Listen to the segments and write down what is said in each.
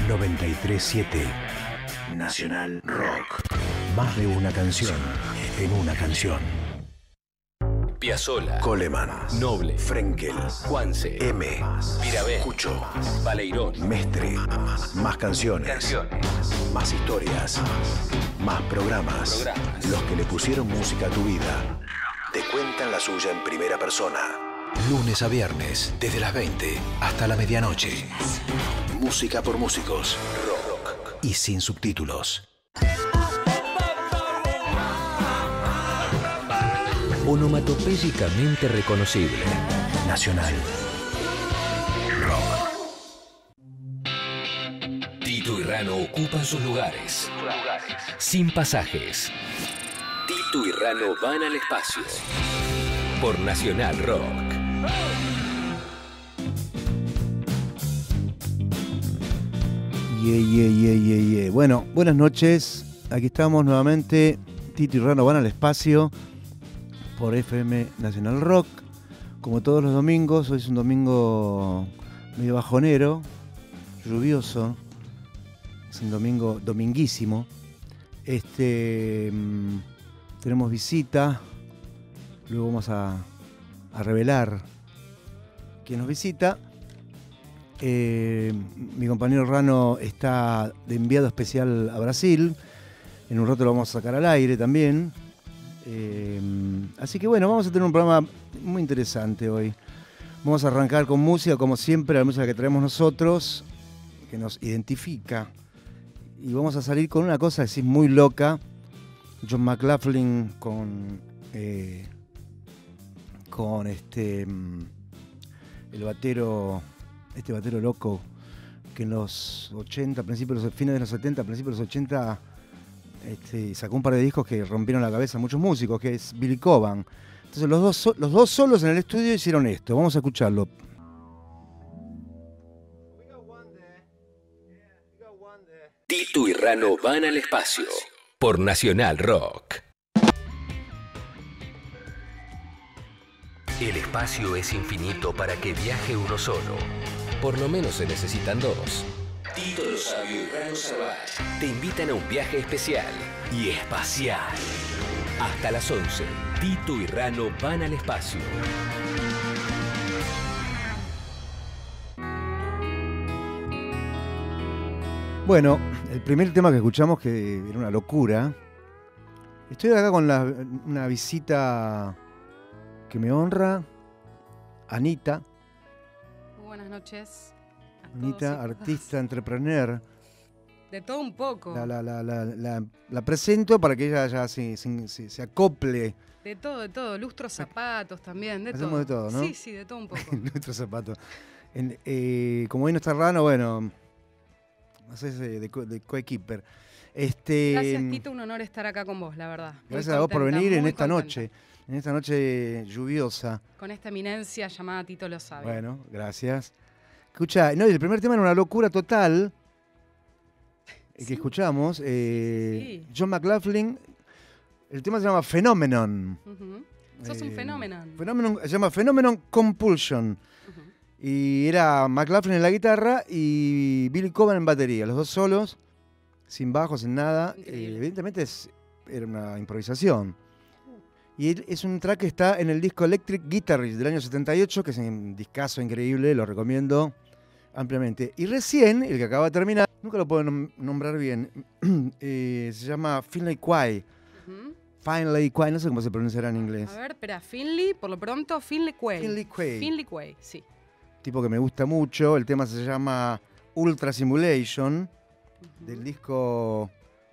937 Nacional Rock. Más de una canción en una canción. Piazzolla, Coleman, Noble, Frenkel, Juanse, M, Mirabel, Cucho, Baleirón, Mestre. Más canciones, más historias, más programas. Los que le pusieron música a tu vida te cuentan la suya en primera persona. Lunes a viernes, desde las 20 hasta la medianoche. Música por músicos. Rock y sin subtítulos. onomatopéyicamente reconocible. Nacional Rock. Tito y Rano ocupan sus lugares. Sin pasajes. Tito y Rano van al espacio. Por Nacional Rock. Bueno, buenas noches. Aquí estamos nuevamente. Tito y Rano van al espacio por FM Nacional Rock. Como todos los domingos, hoy es un domingo medio bajonero, lluvioso. Es un domingo dominguísimo. Tenemos visita. Luego vamos a revelar quién nos visita. Mi compañero Rano está de enviado especial a Brasil. En un rato lo vamos a sacar al aire también. Así que bueno, vamos a tener un programa muy interesante hoy. Vamos a arrancar con música, como siempre, la música que traemos nosotros, que nos identifica. Y vamos a salir con una cosa así muy loca. John McLaughlin con el batero, este batero loco que en los 80, fines de los 70, principios de los 80, sacó un par de discos que rompieron la cabeza a muchos músicos, que es Billy Cobham. Entonces los dos solos en el estudio hicieron esto. Vamos a escucharlo. Tito y Rano van al espacio. Por Nacional Rock. El espacio es infinito para que viaje uno solo. Por lo menos se necesitan dos. Tito lo Sabio y Rano Savage te invitan a un viaje especial y espacial. Hasta las 11, Tito y Rano van al espacio. Bueno, el primer tema que escuchamos, que era una locura. Estoy acá con una visita que me honra, Anita. Muy buenas noches. Anita, artista, entrepreneur. De todo un poco. La presento para que ella ya se acople. De todo. Lustros, zapatos también, Hacemos todo. de todo, ¿no? Sí, de todo un poco. Lustros, zapatos. Como hoy no está Rano, bueno, haces de coequiper. Gracias, Tito, un honor estar acá con vos, la verdad. Gracias a vos por venir en esta noche lluviosa. Con esta eminencia llamada Tito lo Sabio. Bueno, gracias. Escucha, no, el primer tema era una locura total. Que escuchamos. Sí. John McLaughlin. El tema se llama Phenomenon. Sos un fenómeno. Se llama Phenomenon Compulsion. Y era McLaughlin en la guitarra y Billy Cobham en batería. Los dos solos, sin bajo, sin nada. Evidentemente era una improvisación. Y es un track que está en el disco Electric Guitarist del año 78, que es un discazo increíble, lo recomiendo ampliamente. Y recién, el que acaba de terminar, nunca lo puedo nombrar bien, se llama Finlay Quay. Finlay Quay, no sé cómo se pronunciará en inglés. A ver, espera, Finley, por lo pronto, Finley Quay. Finlay Quay, sí. Tipo que me gusta mucho, el tema se llama Ultra-Simulation, del disco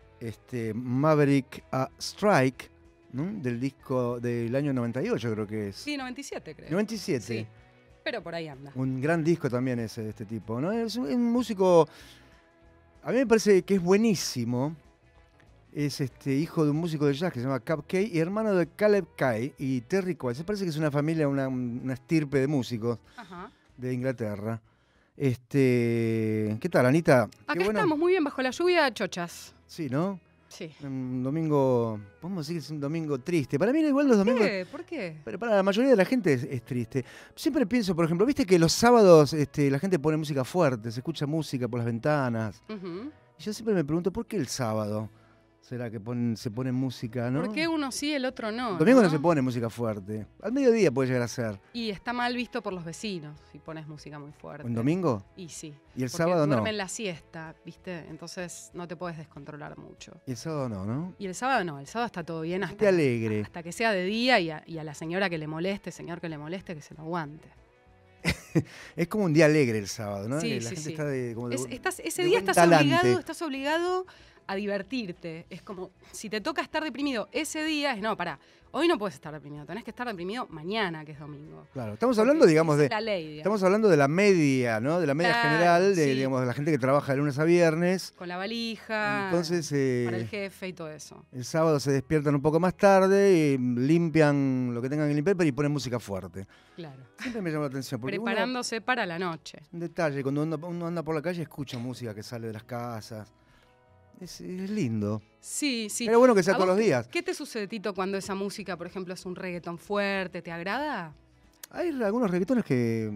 Maverick Strike, ¿no? Del disco del año 98 creo que es. Sí, 97 creo. 97. Sí, pero por ahí anda. Un gran disco también ese de este tipo, ¿no? Es un músico, a mí me parece que es buenísimo. Es hijo de un músico de jazz que se llama Cab Kay y hermano de Caleb Kay y Terry Quay. Se parece que es una familia, una estirpe de músicos. Ajá. De Inglaterra. ¿Qué tal, Anita? Acá estamos muy bien bajo la lluvia, chochas. Sí, ¿no? Sí. Un domingo, podemos decir que es un domingo triste. Para mí igual los domingos... ¿Por qué? Pero para la mayoría de la gente es triste. Siempre pienso, por ejemplo, viste que los sábados la gente pone música fuerte, se escucha música por las ventanas. Y yo siempre me pregunto, ¿por qué el sábado será que se pone música, no? ¿Por qué uno sí, el otro no? El domingo no se pone música fuerte. Al mediodía puede llegar a ser. Y está mal visto por los vecinos si pones música muy fuerte. ¿Un domingo? Y sí. Y el sábado no. Duermen la siesta, ¿viste? Entonces no te puedes descontrolar mucho. Y el sábado no. Y el sábado no, el sábado está todo bien Esté alegre. hasta que sea de día y a la señora que le moleste, señor que le moleste, que se lo aguante. Es como un día alegre el sábado, ¿no? Sí, la sí, gente sí. está Ese de día buen talante. estás obligado a divertirte. Es como, si te toca estar deprimido ese día, no, pará, hoy no puedes estar deprimido, tenés que estar deprimido mañana, que es domingo. Claro, estamos hablando, digamos, de la ley, digamos. Estamos hablando de la media, ¿no? De la media general, digamos, de la gente que trabaja de lunes a viernes. Con la valija, entonces, para el jefe y todo eso. El sábado se despiertan un poco más tarde, y limpian lo que tengan que limpiar, pero y ponen música fuerte. Claro. Siempre me llama la atención. Porque preparándose para la noche. Un detalle, cuando uno anda por la calle escucha música que sale de las casas. Es lindo. Sí, sí. Pero bueno que sea todos los días. ¿Qué te sucede, Tito, cuando esa música, por ejemplo, es un reggaetón fuerte? ¿Te agrada? Hay algunos reggaetones que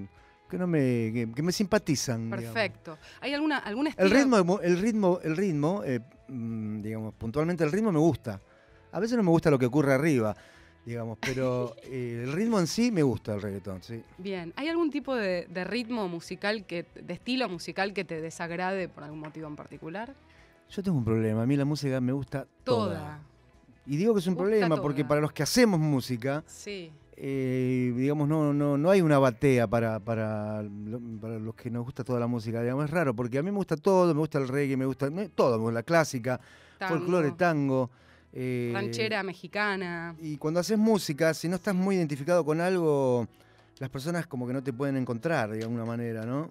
me simpatizan. Perfecto. Digamos. ¿Hay algún estilo? El ritmo, digamos, puntualmente el ritmo me gusta. A veces no me gusta lo que ocurre arriba, digamos, pero el ritmo en sí me gusta el reggaetón, sí. Bien. ¿Hay algún tipo de ritmo musical, de estilo musical que te desagrade por algún motivo en particular? Yo tengo un problema, a mí la música me gusta toda. Y digo que es un problema porque para los que hacemos música, sí. Digamos, no hay una batea para los que nos gusta toda la música. Digamos, es raro porque a mí me gusta todo, me gusta el reggae, me gusta todo, la clásica, folclore, tango. Ranchera mexicana. Y cuando haces música, si no estás muy identificado con algo, las personas como que no te pueden encontrar de alguna manera, ¿no?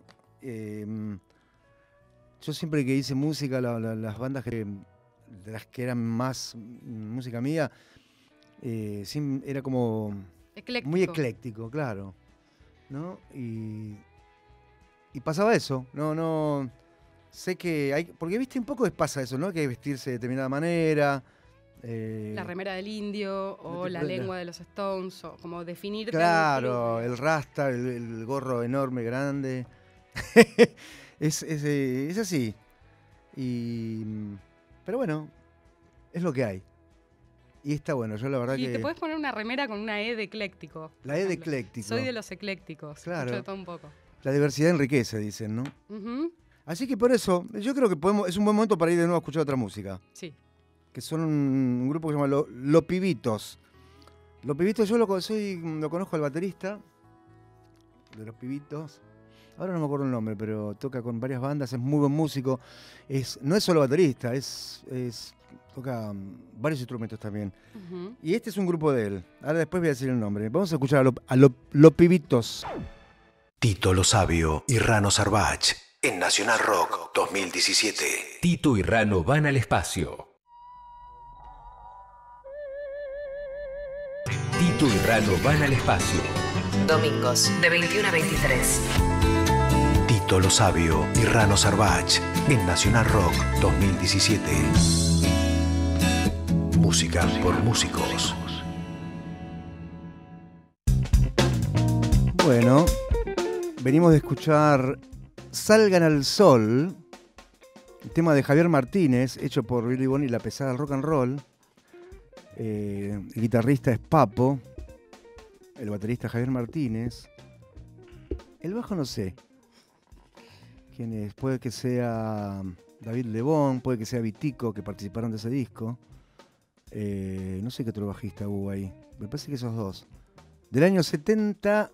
Yo siempre que hice música, las bandas de las que eran más música mía, era como muy ecléctico, claro, ¿no? Y pasaba eso, no sé que hay, porque viste un poco pasa eso, ¿no? Que hay que vestirse de determinada manera. La remera del indio o la lengua de los Stones, o como definirte. Claro, el rasta, el gorro enorme, grande. Es así. Pero bueno, es lo que hay. Y está bueno, yo la verdad que... Y te puedes poner una remera con una E de ecléctico. La E de ecléctico. Soy de los eclécticos. Claro. Escucho de todo un poco. La diversidad enriquece, dicen, ¿no? Así que por eso, yo creo que es un buen momento para ir de nuevo a escuchar otra música. Sí. Que son un grupo que se llama Los Pibitos. Los Pibitos, yo lo conozco al baterista de Los Pibitos. Ahora no me acuerdo el nombre, pero toca con varias bandas, es muy buen músico. No es solo baterista, toca varios instrumentos también. Y este es un grupo de él. Ahora después voy a decir el nombre. Vamos a escuchar a Los Pibitos. Tito Lo Sabio y Rano Sarvach en Nacional Rock 2017. Tito y Rano van al espacio. Tito y Rano van al espacio. Domingos de 21 a 23. Tito Lo Sabio y Rano Sarvach en Nacional Rock 2017. Música por músicos. Bueno, venimos de escuchar Salgan al Sol, el tema de Javier Martínez, hecho por Billy Bonnie y la pesada del rock and roll. El guitarrista es Papo, el baterista Javier Martínez. El bajo no sé quién es, puede que sea David Lebón, puede que sea Vitico, que participaron de ese disco. No sé qué otro bajista hubo ahí, me parece que esos dos. Del año 71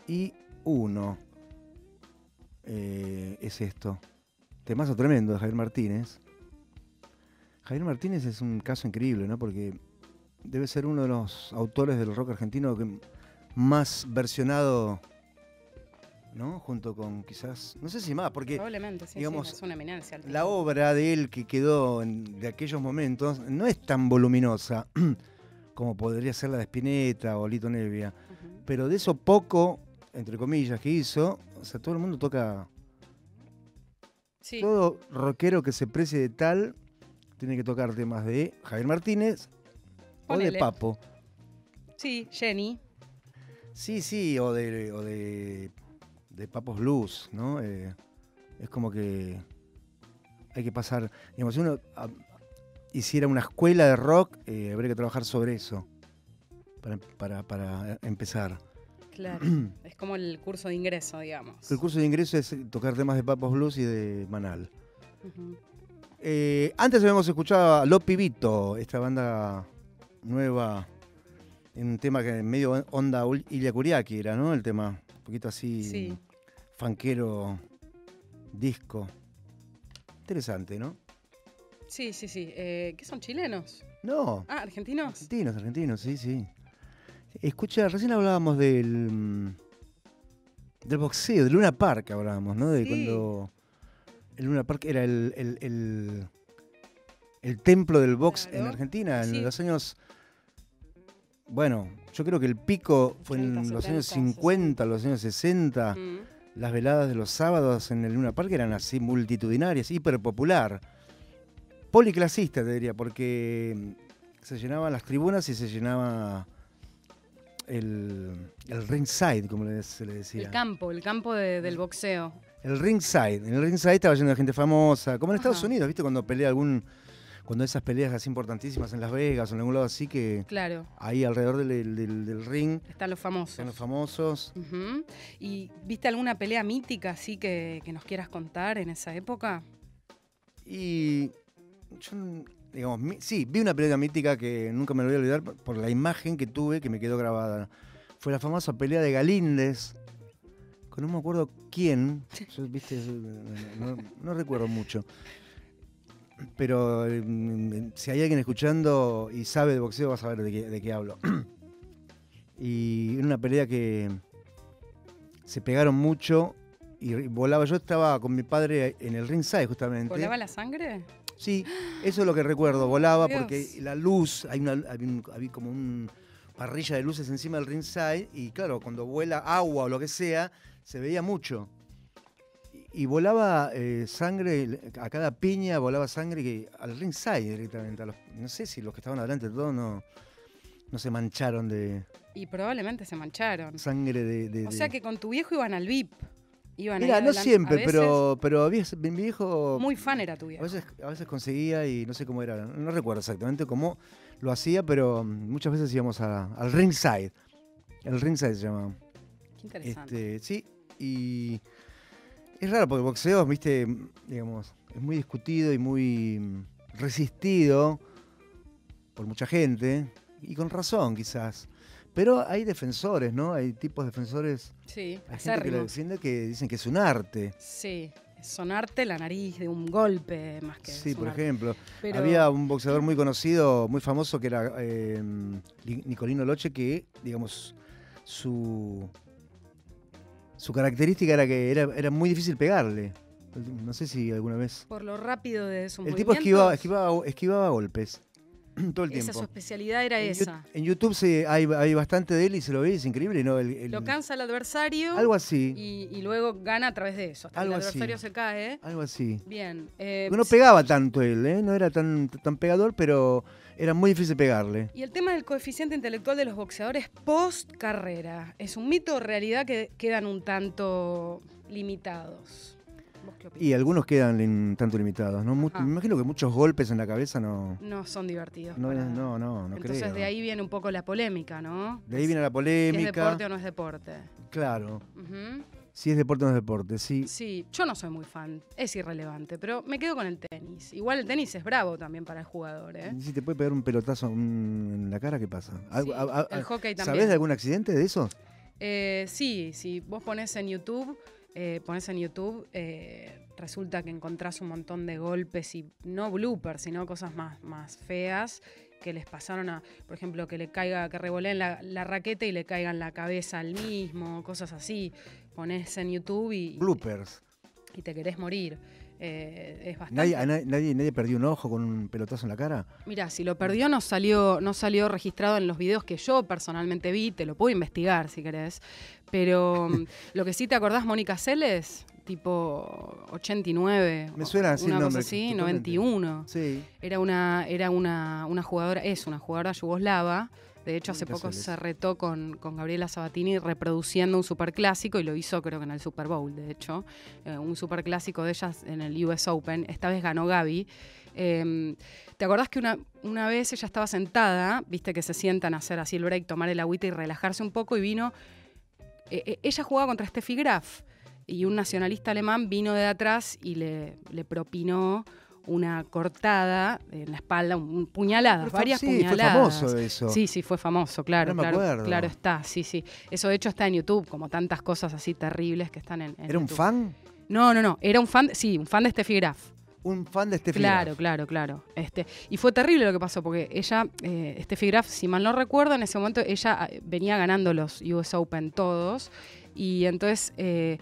es esto. Temazo tremendo de Javier Martínez. Javier Martínez es un caso increíble, ¿no? Porque debe ser uno de los autores del rock argentino que más versionado, ¿no? Junto con quizás, no sé si más, porque probablemente, sí, digamos, sí, es una eminencia. La obra de él que quedó de aquellos momentos no es tan voluminosa como podría ser la de Spinetta o Lito Nebbia, pero de eso poco, entre comillas, que hizo, o sea, todo el mundo toca, todo rockero que se precie de tal, tiene que tocar temas de Javier Martínez o Ponele. de Papo. Sí, Jenny. Sí, o de Papos Blues, ¿no? Es como que hay que pasar, digamos, si uno hiciera una escuela de rock, habría que trabajar sobre eso para empezar. Claro. Es como el curso de ingreso, digamos. El curso de ingreso es tocar temas de Papos Blues y de Manal. Ujú. Antes habíamos escuchado a Lo Pibito, esta banda nueva, en un tema que medio onda Ilya Kuriaki era, ¿no? El tema, un poquito así, Sí. funkero, disco. Interesante, ¿no? Sí. ¿Qué son, chilenos? No, Ah, ¿argentinos? argentinos, sí. Escucha, recién hablábamos del boxeo, de Luna Park hablábamos, ¿no? De Sí. cuando el Luna Park era el templo del box Claro. en Argentina, en Sí. los años... Bueno, yo creo que el pico fue 80, en los años 70, 50, los años 60. Mm. Las veladas de los sábados en el Luna Park eran así multitudinarias, hiper popular. Policlasista, te diría, porque se llenaban las tribunas y se llenaba el ringside, como se le decía. El campo del boxeo. El ringside. En el ringside estaba lleno de gente famosa, como en Estados Ajá. Unidos, ¿viste? Cuando esas peleas así importantísimas en Las Vegas o en algún lado así, que Claro, ahí alrededor del ring están los famosos. están los famosos. Ujú. ¿Y viste alguna pelea mítica así que nos quieras contar en esa época? Y yo, digamos, sí, vi una pelea mítica que nunca me lo voy a olvidar por la imagen que tuve, que me quedó grabada. Fue la famosa pelea de Galíndez, con no me acuerdo quién, yo, viste, no recuerdo mucho. Pero si hay alguien escuchando y sabe de boxeo, va a saber de qué hablo. Y en una pelea que se pegaron mucho y volaba. Yo estaba con mi padre en el ringside justamente. ¿Volaba la sangre? Sí, eso es lo que recuerdo, volaba Dios. porque la luz, había como una parrilla de luces encima del ringside y claro, cuando vuela agua o lo que sea, se veía mucho. Y volaba sangre, a cada piña volaba sangre al ringside directamente. No sé si los que estaban adelante de todo no se mancharon de Y probablemente se mancharon. sangre de... O sea que con tu viejo iban al VIP. Iban ahí Mira, no adelante. siempre, A veces, pero mi viejo... Muy fan era tu viejo. A veces conseguía y no sé cómo era, no recuerdo exactamente cómo lo hacía, pero muchas veces íbamos al ringside. El ringside se llamaba. Qué interesante. Sí, y es raro porque el boxeo, viste, digamos, es muy discutido y muy resistido por mucha gente, y con razón quizás. Pero hay defensores, ¿no? Hay tipos de defensores. Sí, Hay gente que lo acérrimos. defiende que dicen que es un arte. Sí, sonarte la nariz de un golpe más que Sí, por sonarte. ejemplo. Pero- Había un boxeador muy conocido, muy famoso, que era Nicolino Loche, que, digamos, su característica era que era muy difícil pegarle. No sé si alguna vez. Por lo rápido de sus El tipo movimientos. esquivaba golpes todo el Esa tiempo. su especialidad era esa. En YouTube hay bastante de él y se lo ve, es increíble, ¿no? Lo cansa el adversario Algo así, y luego gana a través de eso. Hasta que el Algo así. adversario se cae. algo así. Bien. Porque no pegaba tanto él, ¿eh? No era tan pegador, pero era muy difícil pegarle. Y el tema del coeficiente intelectual de los boxeadores post carrera, ¿es un mito o realidad que quedan un tanto limitados? ¿Vos qué opinas? Y algunos quedan tanto limitados, ¿no? Ajá. Me imagino que muchos golpes en la cabeza no No son divertidos. no, para nada. no Entonces creo. de ahí viene un poco la polémica, ¿no? De ahí viene la ¿Es polémica. deporte o no es deporte? Claro. Ujú. Si es deporte o no es deporte, sí. Sí, yo no soy muy fan, es irrelevante, pero me quedo con el tenis. Igual el tenis es bravo también para el jugador, ¿eh? Si te puede pegar un pelotazo en la cara, ¿qué pasa? Sí, el hockey también. ¿Sabés de algún accidente de eso? Sí, si vos pones en YouTube, resulta que encontrás un montón de golpes y no bloopers, sino cosas más feas que les pasaron a, por ejemplo, que revoleen la raqueta y le caiga en la cabeza al mismo, cosas así. Ponés en YouTube y Bloopers. te querés morir. Es bastante. ¿Nadie perdió un ojo con un pelotazo en la cara? Mira, si lo perdió no salió registrado en los videos que yo personalmente vi, te lo puedo investigar si querés. Pero lo que sí te acordás, Mónica Seles, tipo 89. Me suena así el una nombre. cosa así, totalmente. 91. Sí. Era una jugadora, es una jugadora yugoslava. De hecho, hace Mónica poco Seles. se retó con Gabriela Sabatini reproduciendo un superclásico y lo hizo creo que en el Super Bowl, de hecho. Un superclásico de ellas en el US Open. Esta vez ganó Gaby. ¿Te acordás que una vez ella estaba sentada, viste que se sientan a hacer así el break, tomar el agüita y relajarse un poco y vino... ella jugaba contra Steffi Graf y un nacionalista alemán vino de atrás y le propinó una cortada en la espalda, puñaladas, Pero varias sí, puñaladas. fue famoso eso. Sí, fue famoso, claro, No me acuerdo. claro está, sí. Eso de hecho está en YouTube, como tantas cosas así terribles que están en ¿Era un YouTube. fan? No, era un fan, un fan de Steffi Graf. Un fan de Steffi Claro. Y fue terrible lo que pasó, porque ella, Steffi Graf, si mal no recuerdo, en ese momento ella venía ganando los US Open todos, y entonces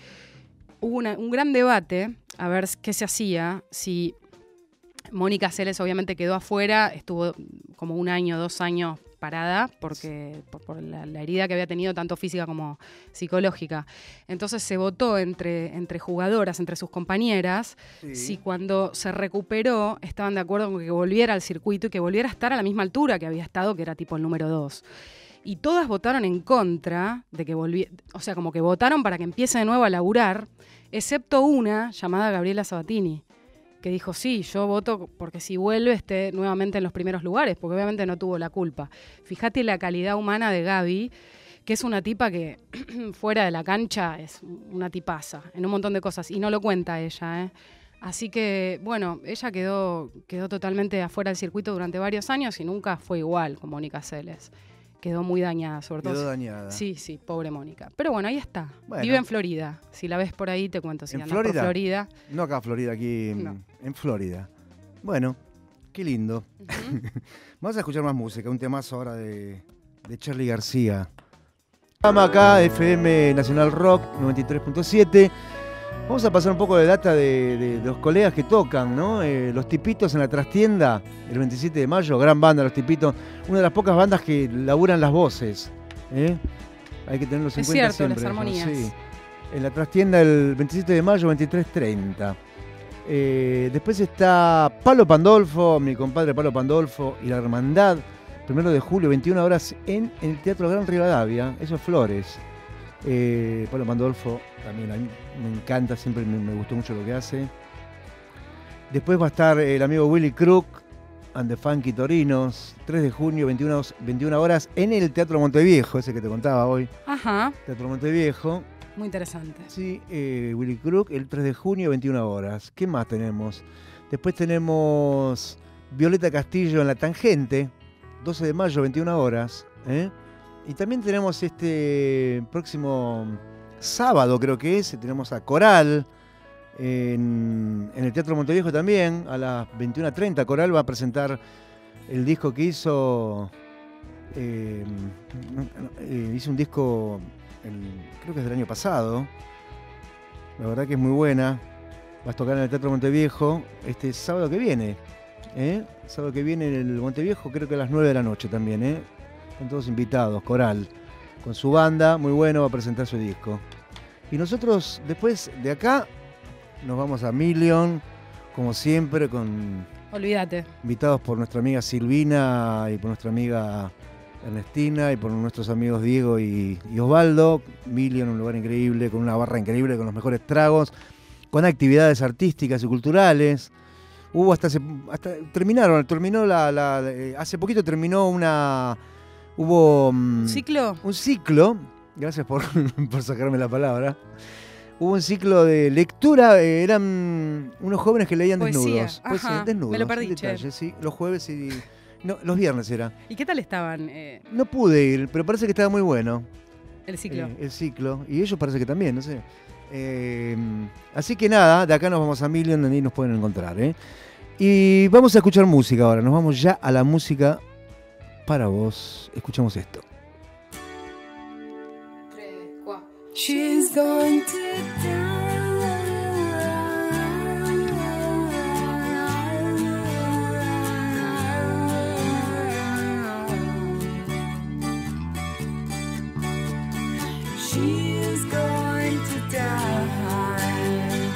hubo un gran debate a ver qué se hacía, si Mónica Seles obviamente quedó afuera, estuvo como 1 año, 2 años parada, porque por la herida que había tenido, tanto física como psicológica. Entonces se votó entre jugadoras, entre sus compañeras, si cuando se recuperó estaban de acuerdo con que volviera al circuito y que volviera a estar a la misma altura que había estado, que era tipo el número 2. Y todas votaron en contra de que volviera, o sea, como que votaron para que empiece de nuevo a laburar, excepto una llamada Gabriela Sabatini, que dijo, sí, yo voto porque si vuelve esté nuevamente en los primeros lugares, porque obviamente no tuvo la culpa. Fíjate la calidad humana de Gaby, que es una tipa que fuera de la cancha es una tipaza, en un montón de cosas, y no lo cuenta ella, ¿eh? Así que, bueno, ella quedó totalmente afuera del circuito durante varios años y nunca fue igual con Mónica Seles. Quedó muy dañada, sobre todo. Quedó dañada. Sí, pobre Mónica. Pero bueno, ahí está. Bueno. Vive en Florida. Si la ves por ahí, te cuento. Si ¿En andas por Florida? Florida. No acá, Florida, aquí No. en Florida. Bueno, qué lindo. Vamos a escuchar más música, un temazo ahora de Charly García. Estamos acá, FM Nacional Rock 93.7. Vamos a pasar un poco de data de los colegas que tocan, ¿no? Los Tipitos en la Trastienda, el 27 de mayo, gran banda Los Tipitos. Una de las pocas bandas que laburan las voces. Hay que tenerlos en Es cuenta cierto, siempre. las armonías. Sí. En la Trastienda el 27 de mayo, 23:30. Después está Palo Pandolfo, mi compadre Palo Pandolfo y la Hermandad, 1 de julio, 21 horas en el Teatro Gran Rivadavia, eso es Flores. Palo Pandolfo también a mí me encanta, siempre me gustó mucho lo que hace. Después va a estar el amigo Willy Crook and the Funky Torinos, 3 de junio, 21 horas en el Teatro Monteviejo, ese que te contaba hoy. Ajá, Teatro Monteviejo. muy interesante. Sí, Willy Crook, el 3 de junio, 21 horas. ¿Qué más tenemos? Después tenemos Violeta Castillo en La Tangente, 12 de mayo, 21 horas. Y también tenemos este próximo sábado, creo que es, tenemos a Coral en el Teatro Monteviejo también, a las 21:30. Coral va a presentar el disco que hizo. Hizo un disco, creo que es del año pasado. La verdad que es muy buena. Vas a tocar en el Teatro Monteviejo este sábado que viene. Sábado que viene en el Monteviejo, creo que a las 9 de la noche también. Están todos invitados, Coral. Con su banda, muy bueno, va a presentar su disco. Y nosotros, después de acá, nos vamos a Million, como siempre, Olvídate. invitados por nuestra amiga Silvina y por nuestra amiga Ernestina y por nuestros amigos Diego y Osvaldo. Million, un lugar increíble, con una barra increíble, con los mejores tragos, con actividades artísticas y culturales. Hubo hace poquito terminó hubo ¿Ciclo? un ciclo, gracias por sacarme la palabra. Hubo un ciclo de lectura, eran unos jóvenes que leían Poesía, desnudos. ajá, Desnudos, me lo perdí, en che. detalle, sí, los jueves y... No, los viernes era. ¿Y qué tal estaban No pude ir, pero parece que estaba muy bueno. el ciclo? El ciclo. Y ellos parece que también, no sé. Así que nada, de acá nos vamos a Million, donde ahí nos pueden encontrar. Y vamos a escuchar música ahora. Nos vamos ya a la música para vos. Escuchamos esto. 3, 4. She's going to die. She is going to die.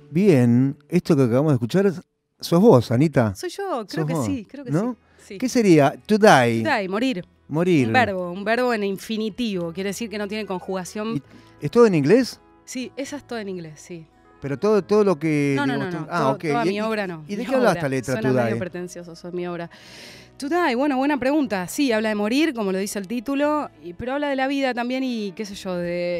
Bien, esto que acabamos de escuchar, sos vos, Anita. Soy yo, creo Sos que vos, sí, creo que ¿no? sí. ¿Qué sería? To die. Die, morir. Morir. Un verbo en infinitivo, quiere decir que no tiene conjugación. ¿Y ¿Es todo en inglés? Sí, esa es todo en inglés, sí. Pero todo lo que... No, digamos, no. ok. Toda mi obra no. ¿Y de Mi qué habla obra. esta letra, Suena To medio die? pretencioso, eso es mi obra. To die, bueno, buena pregunta. Sí, habla de morir, como lo dice el título, pero habla de la vida también y, qué sé yo,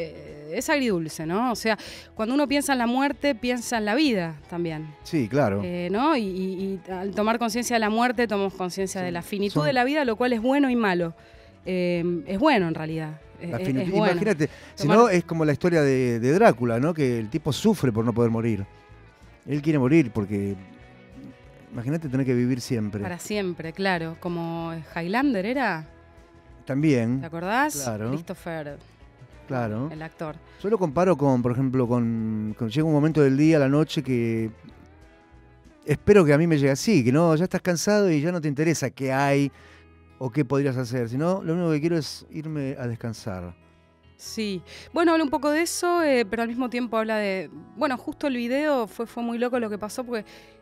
es agridulce, ¿no? O sea, cuando uno piensa en la muerte, piensa en la vida también. Sí, claro. ¿No? Y al tomar conciencia de la muerte, tomamos conciencia de la finitud son- de la vida, lo cual es bueno y malo. Es bueno, en realidad. La Es finitud. bueno. Imagínate, si Tomar- no es como la historia de Drácula, ¿no? Que el tipo sufre por no poder morir. Él quiere morir porque... Imagínate tener que vivir siempre. Para siempre, claro. Como Highlander era, También, ¿te acordás? Claro. Christopher, claro. el actor. Yo lo comparo con, por ejemplo, con llega un momento del día, la noche, que espero que a mí me llegue así, que no, ya estás cansado y ya no te interesa qué hay o qué podrías hacer, sino lo único que quiero es irme a descansar. Sí, bueno, habla un poco de eso, pero al mismo tiempo habla de... Bueno, justo el video fue muy loco lo que pasó porque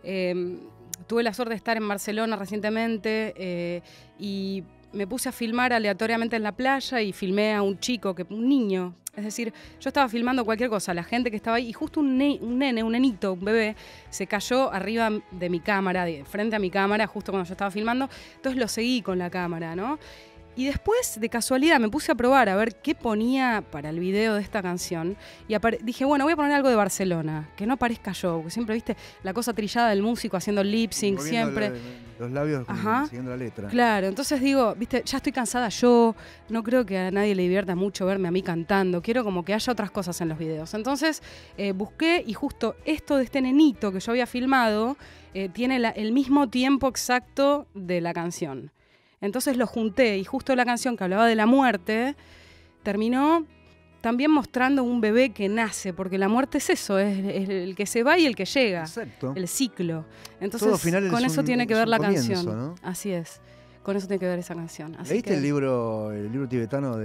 tuve la suerte de estar en Barcelona recientemente y me puse a filmar aleatoriamente en la playa y filmé a un chico, un niño. Es decir, yo estaba filmando cualquier cosa, la gente que estaba ahí, y justo un nenito, un bebé, se cayó arriba de mi cámara, frente a mi cámara, justo cuando yo estaba filmando. Entonces lo seguí con la cámara, ¿no? Y después, de casualidad, me puse a probar a ver qué ponía para el video de esta canción. Y dije, bueno, voy a poner algo de Barcelona, que no parezca yo, porque siempre, viste, la cosa trillada del músico haciendo el lip sync, Moviendo siempre. los labios Ajá. siguiendo la letra. Claro, entonces digo, viste, ya estoy cansada yo, no creo que a nadie le divierta mucho verme a mí cantando, quiero como que haya otras cosas en los videos. Entonces busqué y justo esto de este nenito que yo había filmado tiene el mismo tiempo exacto de la canción. Entonces lo junté y justo la canción que hablaba de la muerte terminó también mostrando un bebé que nace, porque la muerte es eso, es el que se va y el que llega. Exacto. El ciclo. Todo Entonces, final con es eso un- tiene que es ver un la comienzo, canción. ¿no? Así es. Con eso tiene que ver esa canción. Así ¿Leíste que, el libro tibetano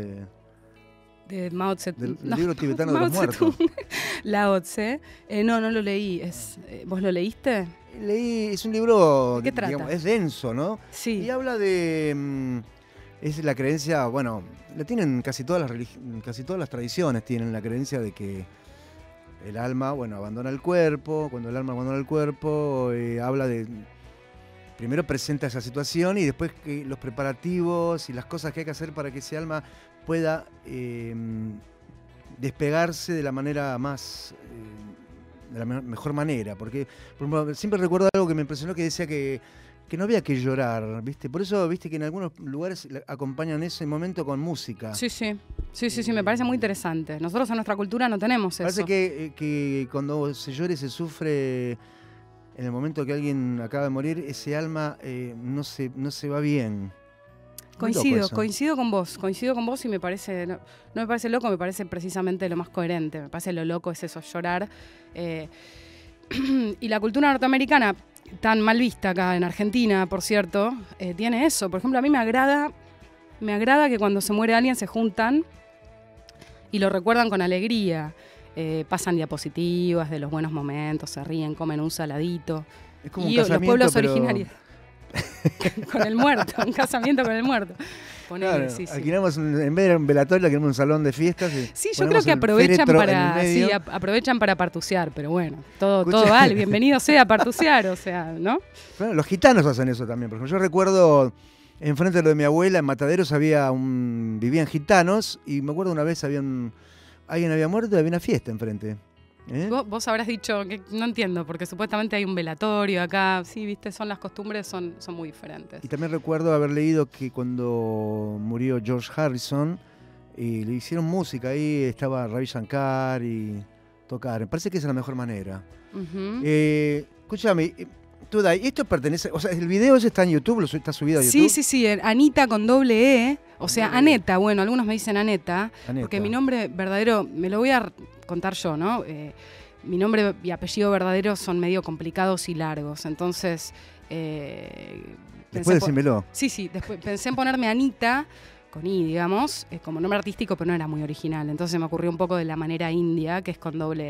de Mao Zedong. del libro tibetano de Mao los muertos? Zedong. Lao Tse. No lo leí. ¿Vos lo leíste? Leí, es un libro, ¿De qué trata? digamos, es denso, ¿no? Sí. Y habla de... es la creencia, bueno, la tienen casi todas casi todas las tradiciones tienen la creencia de que el alma, bueno, abandona el cuerpo. Cuando el alma abandona el cuerpo, habla de... Primero presenta esa situación y después que los preparativos y las cosas que hay que hacer para que ese alma pueda despegarse de la manera más... de la mejor manera. Porque, por ejemplo, siempre recuerdo algo que me impresionó, que decía que no había que llorar, ¿viste? Por eso, viste que en algunos lugares acompañan ese momento con música. Sí, me parece muy interesante. Nosotros en nuestra cultura no tenemos eso. Parece que cuando se llora y se sufre en el momento que alguien acaba de morir, ese alma no se va bien. Muy loco eso. Coincido con vos y me parece, no me parece loco, me parece precisamente lo más coherente. Me parece lo loco es eso, llorar. Y la cultura norteamericana, tan mal vista acá en Argentina, por cierto, tiene eso. Por ejemplo, a mí me agrada que cuando se muere alguien se juntan y lo recuerdan con alegría. Pasan diapositivas de los buenos momentos, se ríen, comen un saladito. Es como y un los casamiento, pueblos pero... originarios. Con el muerto, un casamiento con el muerto. Ponele, Claro, sí. alquilamos en vez de un velatorio, alquilamos un salón de fiestas. Sí, yo creo que aprovechan para partusear, pero bueno, todo vale, bienvenido sea a partusear, o sea, ¿no? Bueno, los gitanos hacen eso también. Por ejemplo, yo recuerdo, enfrente de lo de mi abuela, en Mataderos vivían gitanos, y me acuerdo una vez alguien había muerto y había una fiesta enfrente. Vos habrás dicho que no entiendo, porque supuestamente hay un velatorio acá, sí, viste, las costumbres son muy diferentes. Y también recuerdo haber leído que cuando murió George Harrison, le hicieron música, ahí estaba Ravi Shankar y tocar. Me parece que esa es la mejor manera. Uh-huh. Escúchame, esto pertenece, o sea, el video ese está en YouTube, está subido a YouTube. Sí, Anita con doble E, o sea, Aneta, bueno, algunos me dicen Aneta, porque mi nombre verdadero, me lo voy a contar yo, ¿no? Mi nombre y apellido verdadero son medio complicados y largos, entonces... Después decímelo. Sí, después pensé en ponerme Anita, con I, digamos, como nombre artístico, pero no era muy original, entonces me ocurrió un poco de la manera india, que es con doble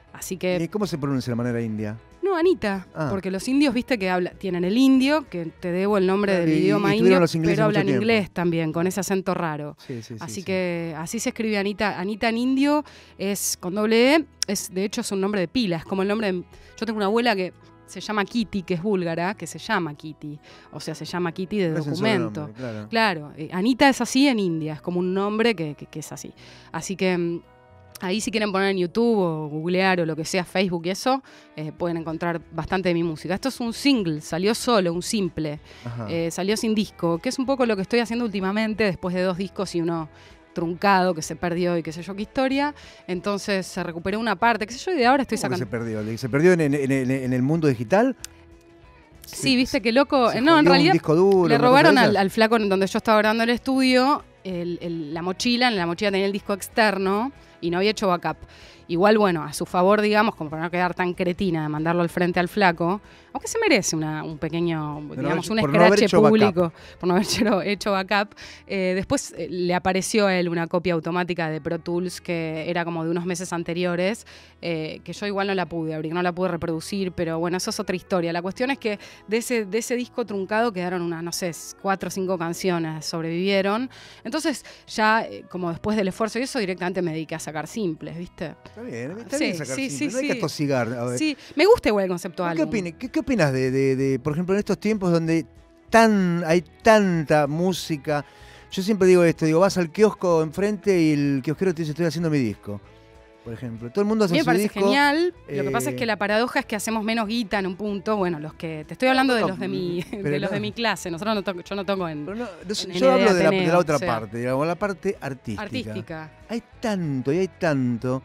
Así ¿Y que, cómo se pronuncia de manera india? no, Anita, Ah. porque los indios, viste que tienen el indio, que te debo el nombre del Y idioma estuvieron indio, los ingleses pero mucho hablan tiempo. inglés también, con ese acento raro. Sí, sí, sí. Así sí. que así se escribe Anita. Anita en indio es con doble E, de hecho es un nombre de pila, es como el nombre yo tengo una abuela que se llama Kitty, que es búlgara, que se llama Kitty, o sea, se llama Kitty de No es un documento. sobrenombre, claro. Claro, Anita es así en India, es como un nombre que es así. Así que ahí si quieren poner en YouTube o googlear o lo que sea, Facebook y eso, pueden encontrar bastante de mi música. Esto es un single, salió solo, un simple, Ajá. salió sin disco, que es un poco lo que estoy haciendo últimamente después de 2 discos y uno truncado que se perdió y qué sé yo qué historia. Entonces se recuperó una parte, qué sé yo, y de ahora estoy ¿Cómo que sacando. se perdió? ¿Se perdió en el mundo digital? Sí, viste qué loco. Se No, en jodió un realidad disco duro, le una robaron cosa de esas. al flaco en donde yo estaba grabando el estudio la mochila. En la mochila tenía el disco externo y no había hecho backup. Igual, bueno, a su favor, digamos, como para no quedar tan cretina de mandarlo al frente al flaco, aunque se merece un pequeño, digamos, un por no haber escrache hecho público por no haber hecho backup. Después le apareció a él una copia automática de Pro Tools que era como de unos meses anteriores, que yo igual no la pude abrir, no la pude reproducir, pero bueno, eso es otra historia. La cuestión es que de ese disco truncado quedaron unas, no sé, 4 o 5 canciones, sobrevivieron. Entonces ya, como después del esfuerzo y eso, directamente me dediqué a sacar simples, ¿viste? Está Sí, bien sacar sí, simple, sí, no hay sí. que atosigar. A ver. Sí, me gusta igual el concepto ¿Qué álbum. opinas? ¿Qué opinas de, por ejemplo, en estos tiempos donde hay tanta música? Yo siempre digo esto, vas al kiosco enfrente y el kiosquero te dice, estoy haciendo mi disco, por ejemplo. Todo el mundo A mí hace me su parece disco. genial. Lo que pasa es eh, que la paradoja es que hacemos menos guita en un punto. Bueno, los que te estoy hablando de no, los de mi pero de los no. de mi clase. Nosotros yo no toco en Pero no, en yo hablo de Ateneo, la otra o sea, parte, digamos, la parte artística. artística. Hay tanto y hay tanto.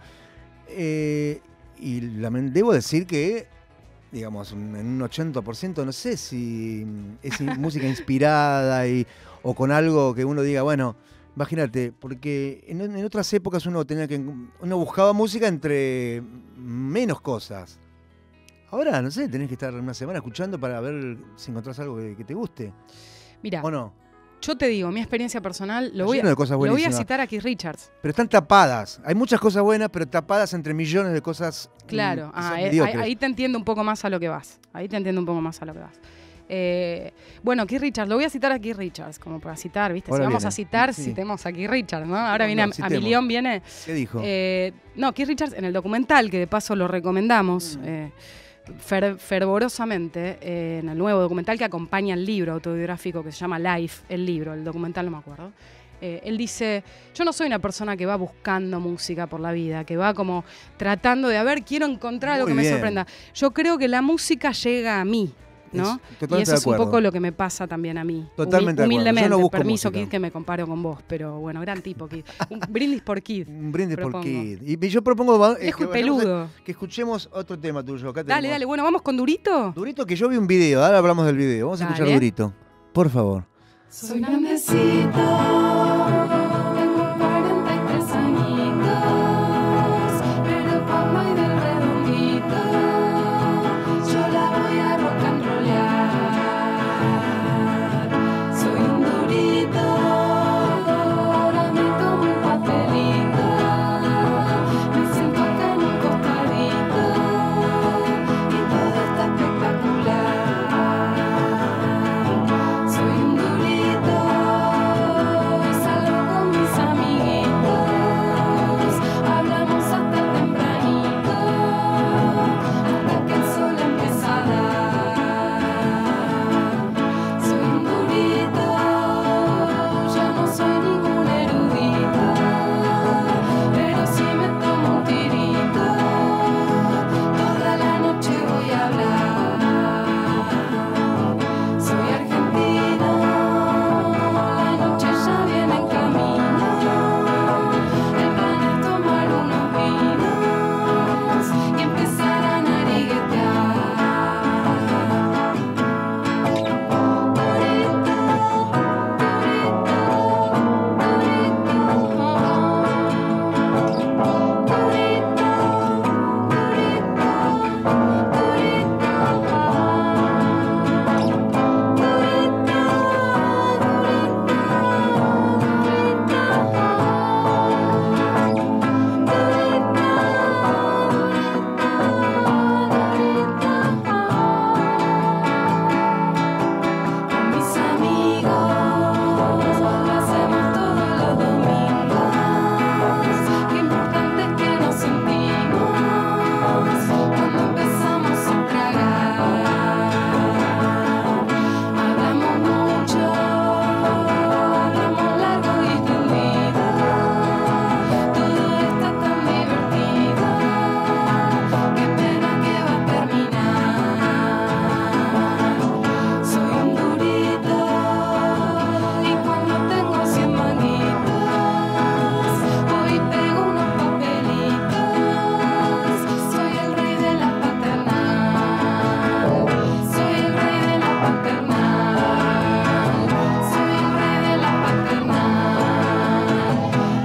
Y debo decir que, digamos, en un 80%, no sé si es música inspirada o con algo que uno diga, bueno, imagínate, porque en otras épocas uno buscaba música entre menos cosas. Ahora, no sé, tenés que estar una semana escuchando para ver si encontrás algo que te guste. Mira, ¿O no? yo te digo, mi experiencia personal, Está lleno de cosas lo voy a buenísimas. citar a Keith Richards. Pero están tapadas. Hay muchas cosas buenas, pero tapadas entre millones de cosas. Claro, que son ahí, mediocres. ahí te entiendo un poco más a lo que vas. Bueno, Keith Richards, lo voy a citar a Keith Richards, como para citar, ¿viste? Ahora si vamos viene. a citar, Sí. citemos a Keith Richards, ¿no? Ahora viene No, a mi León, viene. ¿Qué dijo? No, Keith Richards en el documental, que de paso lo recomendamos fervorosamente, en el nuevo documental que acompaña el libro autobiográfico que se llama Life, el libro, el documental no me acuerdo. Él dice, yo no soy una persona que va buscando música por la vida, que va como tratando de, a ver, quiero encontrar algo Muy que me bien. sorprenda. Yo creo que la música llega a mí, ¿no? Totalmente Y eso de es un acuerdo. poco lo que me pasa también a mí. Totalmente de acuerdo. Humildemente, Yo no busco permiso, música. Kid, que me comparo con vos, pero bueno, gran tipo, Kid. Un brindis por Kid. Un brindis por propongo. Kid. Y yo propongo Viejo y peludo. que escuchemos otro tema tuyo. Acá Dale, tenemos dale, bueno, ¿vamos con Durito? Durito, que yo vi un video, ahora hablamos del video. Vamos a escuchar Dale. Durito. Por favor. Soy grandecito, tengo 43 añitos, pero papá y del redondito, yo la voy a rock and rollear. Soy un durito, ahora me tomo un papelito, me siento acá en un costadito y todo está espectacular. Soy un durito y salgo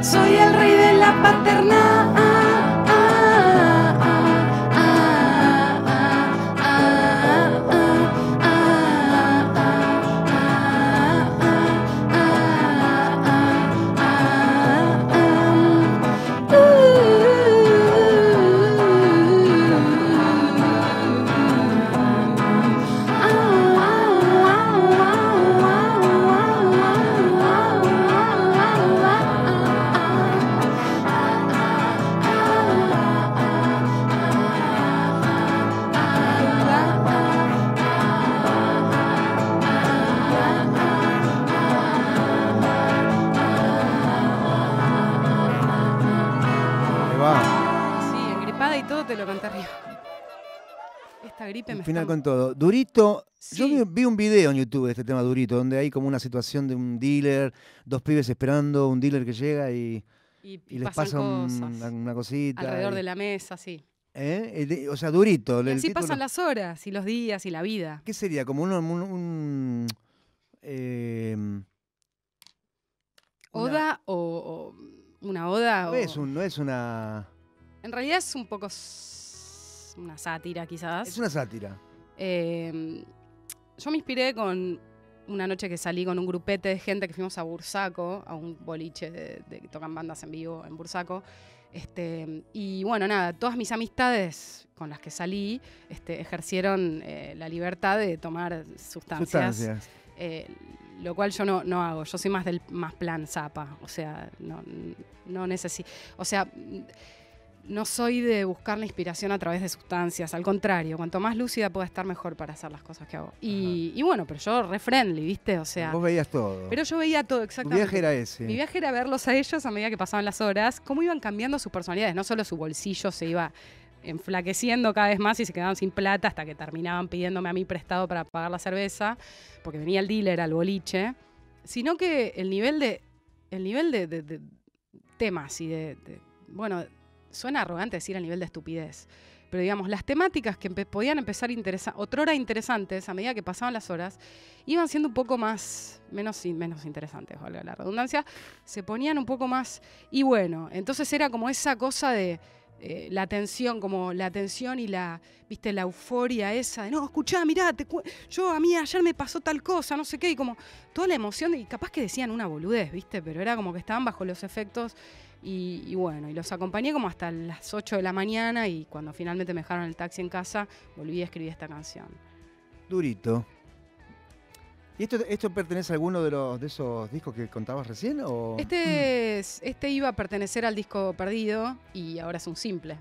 Soy el rey de la paternal. Ahí va. Sí, engripada y todo te lo canté arriba. Esta gripe me Al final está... con todo. Durito. Yo Sí. vi un video en YouTube de este tema Durito, donde hay como una situación de un dealer, dos pibes esperando, un dealer que llega y les pasan pasa cosas una cosita. alrededor de la mesa, sí. O sea, Durito. Y el así título. pasan las horas y los días y la vida. ¿Qué sería? Como una- ¿Oda o una oda? no es una... En realidad es un poco una sátira, quizás. Es una sátira. Yo me inspiré con una noche que salí con un grupete de gente que fuimos a Bursaco, a un boliche que tocan bandas en vivo en Bursaco. Y bueno, nada, todas mis amistades con las que salí ejercieron la libertad de tomar sustancias. Lo cual yo no hago. Yo soy más plan zapa. O sea, no necesito. O sea, no soy de buscar la inspiración a través de sustancias. Al contrario, cuanto más lúcida pueda estar, mejor para hacer las cosas que hago. Y bueno, pero yo re friendly, ¿viste? O sea. Vos veías todo. Pero yo veía todo, Tu exactamente. viaje era ese. Mi viaje era verlos a ellos a medida que pasaban las horas, cómo iban cambiando sus personalidades. No solo su bolsillo se iba enflaqueciendo cada vez más y se quedaban sin plata hasta que terminaban pidiéndome a mí prestado para pagar la cerveza, porque venía el dealer al boliche, sino que el nivel de temas y bueno, suena arrogante decir el nivel de estupidez, pero digamos, las temáticas que podían empezar otrora interesantes a medida que pasaban las horas, iban siendo un poco menos interesantes, valga la redundancia, se ponían un poco más, y bueno, entonces era como esa cosa de la tensión y ¿viste? La euforia esa de, no, escuchá, mirá, a mí ayer me pasó tal cosa, no sé qué, y como toda la emoción, y capaz que decían una boludez, ¿viste? Pero era como que estaban bajo los efectos, y bueno, y los acompañé como hasta las 8 de la mañana, y cuando finalmente me dejaron el taxi en casa, volví a escribir esta canción. Durito. ¿Y esto pertenece a alguno de esos discos que contabas recién? O? Este iba a pertenecer al disco perdido y ahora es un simple.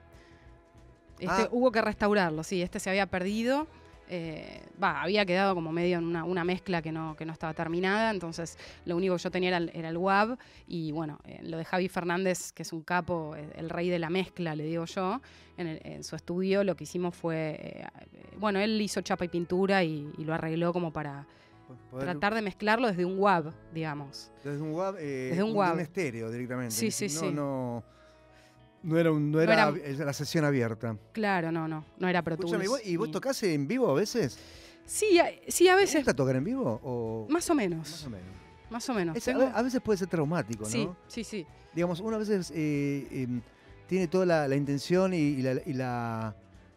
Hubo que restaurarlo, sí, se había perdido. Había quedado como medio en una mezcla que no estaba terminada, entonces lo único que yo tenía era el WAV, y bueno, lo de Javi Fernández, que es un capo, el rey de la mezcla, le digo yo, en su estudio lo que hicimos fue, bueno, él hizo chapa y pintura y lo arregló como para tratar de mezclarlo desde un WAV, digamos. Desde un WAV, desde un WAV. Un estéreo directamente. Sí, sí, sí. No era la sesión abierta. Claro, no era Pro Tools. Escúchame, ¿y vos tocás en vivo a veces? Sí, a ¿Te veces. gusta tocar en vivo? O... Más o menos. Más o menos. Más o menos. A veces puede ser traumático, ¿no? Sí. Digamos, uno a veces tiene toda la intención y la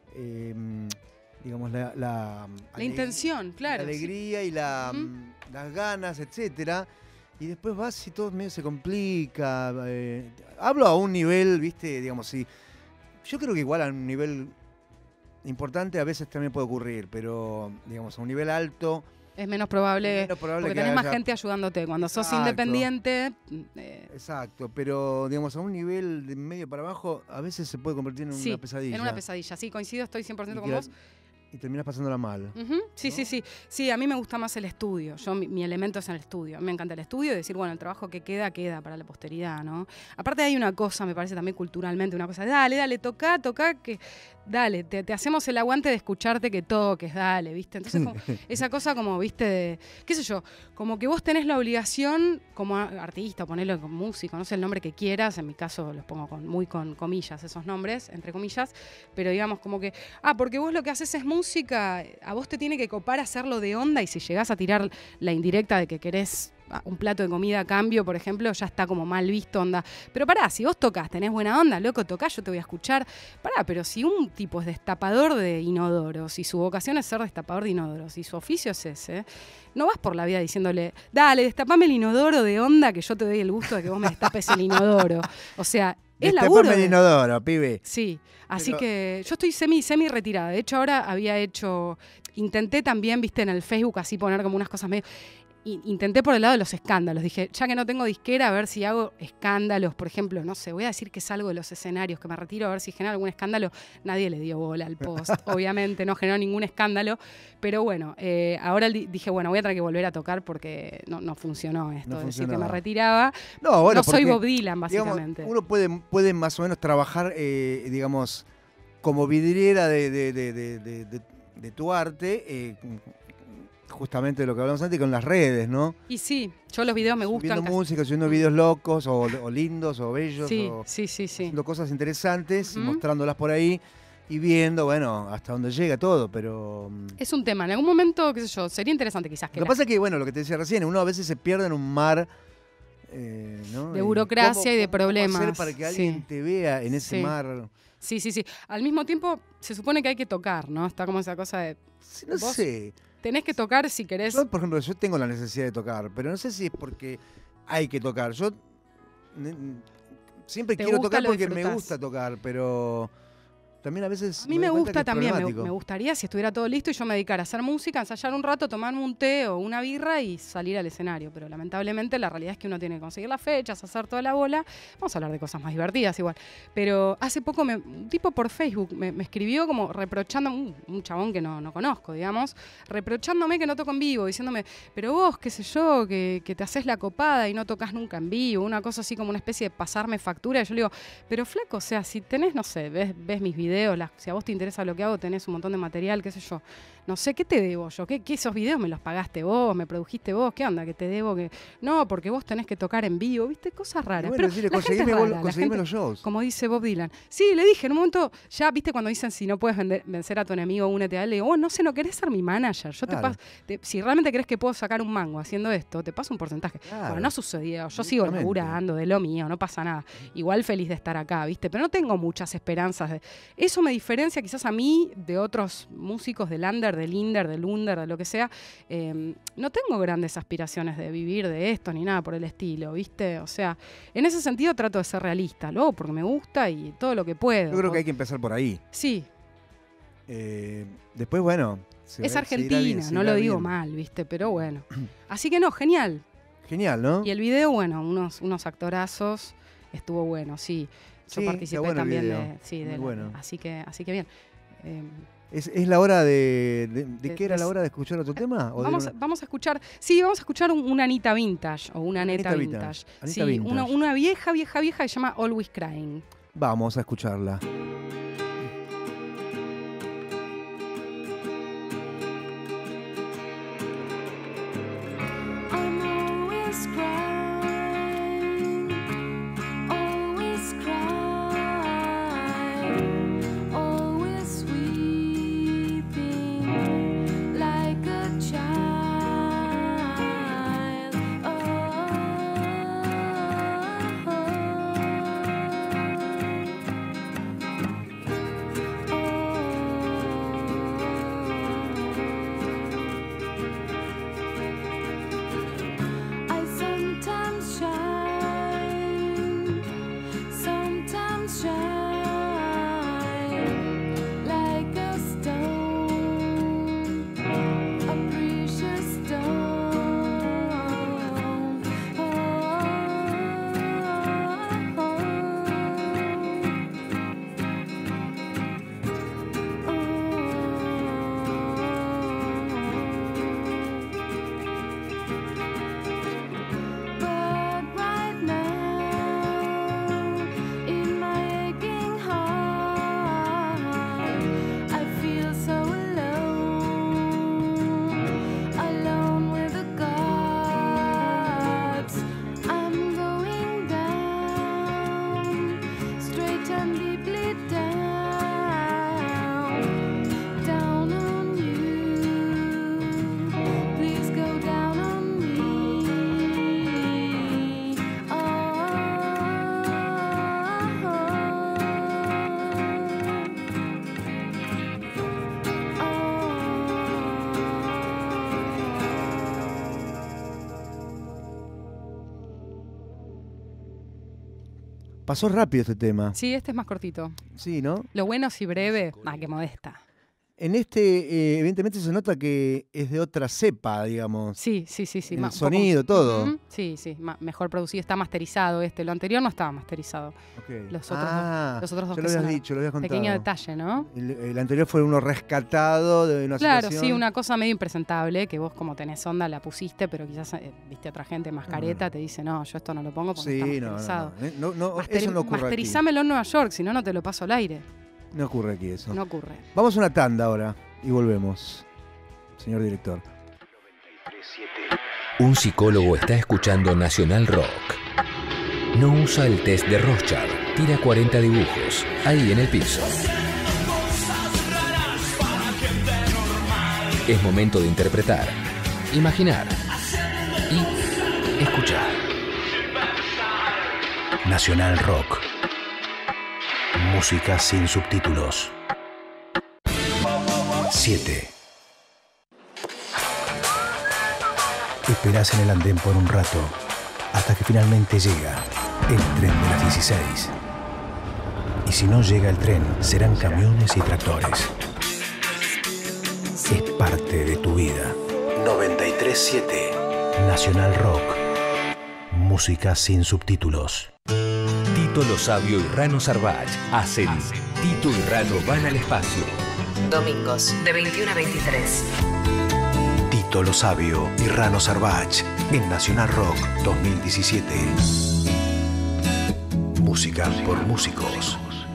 digamos, la intención, claro. La alegría y las ganas, etcétera. Y después vas y todo medio se complica. Hablo a un nivel, viste, digamos, sí. Yo creo que igual a un nivel importante a veces también puede ocurrir, pero digamos, a un nivel alto es menos probable porque tenés más gente ayudándote. Cuando sos independiente... Exacto, pero digamos, a un nivel de medio para abajo a veces se puede convertir en una pesadilla. En una pesadilla, sí, coincido, estoy 100% con vos. Y terminas pasándola mal. Sí, ¿no? Sí, a mí me gusta más el estudio. Mi elemento es en el estudio. A mí me encanta el estudio y decir, bueno, el trabajo que queda para la posteridad, ¿no? Aparte hay una cosa, me parece también culturalmente, una cosa, dale, toca, que dale, te hacemos el aguante de escucharte que toques, dale, ¿viste? Entonces, como, esa cosa como, ¿viste? De, qué sé yo, como que vos tenés la obligación, como artista, ponerlo como músico, no sé el nombre que quieras, en mi caso los pongo muy con comillas, esos nombres, entre comillas, pero digamos como que, porque vos lo que haces es música, a vos te tiene que copar hacerlo de onda, y si llegás a tirar la indirecta de que querés un plato de comida a cambio, por ejemplo, ya está como mal visto, onda. Pero pará, si vos tocas, tenés buena onda, loco, tocás, yo te voy a escuchar. Pará, pero si un tipo es destapador de inodoros, y su vocación es ser destapador de inodoros, y su oficio es ese, no vas por la vida diciéndole, dale, destapame el inodoro de onda, que yo te doy el gusto de que vos me destapes el inodoro. O sea, es laburo. Destapame el inodoro, pibe. Sí, así Pero- que yo estoy semi retirada. De hecho, ahora intenté también, viste, en el Facebook así poner como unas cosas medio... Intenté por el lado de los escándalos. Dije, ya que no tengo disquera, a ver si hago escándalos. Por ejemplo, no sé, voy a decir que salgo de los escenarios, que me retiro a ver si genera algún escándalo. Nadie le dio bola al post, obviamente, no generó ningún escándalo. Pero bueno, ahora dije, bueno, voy a tener que volver a tocar porque no funcionó esto. No decir que funcionaba. me retiraba. No, bueno, no soy porque, Bob Dylan, digamos, básicamente. uno puede más o menos trabajar, digamos, como vidriera de tu arte, justamente de lo que hablamos antes, con las redes, ¿no? Y sí, yo los videos me gustan. Subiendo música, subiendo videos locos o lindos o bellos, Sí, o sí. haciendo cosas interesantes y Ujú. mostrándolas por ahí y viendo, bueno, hasta dónde llega todo, pero... Es un tema. En algún momento, qué sé yo, sería interesante quizás que Lo que pasa es que, bueno, lo que te decía recién, uno a veces se pierde en un mar, ¿no? De Y burocracia y de cómo problemas, hacer para que alguien sí. te vea en ese Sí. mar? Sí. Al mismo tiempo, se supone que hay que tocar, ¿no? Está como esa cosa de... Sí, no Vos sé. Tenés que tocar si querés... Yo, por ejemplo, yo tengo la necesidad de tocar, pero no sé si es porque hay que tocar. Yo siempre Te quiero gusta, tocar lo porque me disfrutás. gusta tocar, pero también a veces... A mí doy me cuenta gusta que es también, problemático. me gustaría si estuviera todo listo y yo me dedicara a hacer música, ensayar un rato, tomarme un té o una birra y salir al escenario. Pero lamentablemente la realidad es que uno tiene que conseguir las fechas, hacer toda la bola. Vamos a hablar de cosas más divertidas igual. Pero hace poco un tipo por Facebook me escribió como reprochando, un chabón que no conozco, digamos, reprochándome que no toco en vivo, diciéndome, pero vos, qué sé yo, que te haces la copada y no tocas nunca en vivo, una cosa así como una especie de pasarme factura. Y yo le digo, pero flaco, o sea, si tenés, no sé, ves mis videos, si a vos te interesa lo que hago, tenés un montón de material, qué sé yo. No sé, ¿qué te debo yo? ¿Qué esos videos me los pagaste vos? ¿Me produjiste vos? ¿Qué onda? ¿Que te debo? No, porque vos tenés que tocar en vivo, ¿viste? Cosas Y raras. bueno, Pero decirle, la gente es conseguime, rara, la conseguime gente- los shows. como dice Bob Dylan. Sí, le dije en un momento, ya viste cuando dicen si no puedes vencer a tu enemigo, únete a él. Le digo, no sé, no querés ser mi manager. Yo Claro. si realmente crees que puedo sacar un mango haciendo esto, te paso un porcentaje. Claro. Bueno, no sucedió. Yo sigo Justamente. laburando de lo mío, no pasa nada. Igual feliz de estar acá, viste, pero no tengo muchas esperanzas. Eso me diferencia quizás a mí de otros músicos del under, del inder, del under, de lo que sea. No tengo grandes aspiraciones de vivir de esto ni nada por el estilo, ¿viste? O sea, en ese sentido trato de ser realista, luego porque me gusta y todo lo que puedo. Yo creo que hay que empezar por ahí. Sí, Después, bueno... es se irá Argentina, bien, se no irá lo digo bien. mal, ¿viste? Pero bueno. Así que no, genial. Genial, ¿no? Y el video, bueno, unos actorazos, estuvo bueno, sí. Yo Sí, participé está bueno el también video, de... Sí, muy bueno. así que bien. ¿Es la hora ¿De qué era de- la hora de escuchar otro tema? ¿O de Vamos, una- vamos a escuchar una Anita Vintage o una Neta Anita Vintage. Anita Sí, Vintage. una vieja que se llama Always Crying. Vamos a escucharla. I'm always crying, always crying, always weeping like a child. I sometimes shine, sometimes shine like a stone, a precious stone. But right now, in my aching heart, I feel so alone with the gods. I'm going down, straight and deeply down on you. Please go down on me. Pasó rápido este tema. Sí, este es más cortito. Sí, ¿no? Lo bueno si breve, que modesta. En este, evidentemente se nota que es de otra cepa, digamos. Sí. El un poco- sonido, todo. Ujú, Sí, mejor producido, está masterizado este. Lo anterior no estaba masterizado. Ok. Los otros dos ya que lo habías sonaron. dicho, lo habías contado. Pequeño detalle, ¿no? El anterior fue uno rescatado de una Claro, situación. sí, una cosa medio impresentable, que vos como tenés onda la pusiste, pero quizás viste a otra gente más careta, te dice, no, yo esto no lo pongo porque Sí, está no, masterizado. eso no ocurre aquí. Masterizámelo en Nueva York, si no, no te lo paso al aire. No ocurre aquí eso. No ocurre. Vamos a una tanda ahora y volvemos, señor director. Un psicólogo está escuchando Nacional Rock. No usa el test de Rorschach. Tira 40 dibujos. Ahí en el piso. Es momento de interpretar, imaginar y escuchar. Nacional Rock. Música sin subtítulos. 7. Esperás en el andén por un rato, hasta que finalmente llega el tren de las 16. Y si no llega el tren, serán camiones y tractores. Es parte de tu vida. 93.7 Nacional Rock. Música sin subtítulos. Tito Lo Sabio y Rano Sarvach hacen Tito y Rano van al espacio. Domingos de 21 a 23. Tito Lo Sabio y Rano Sarvach en Nacional Rock 2017. Música por músicos.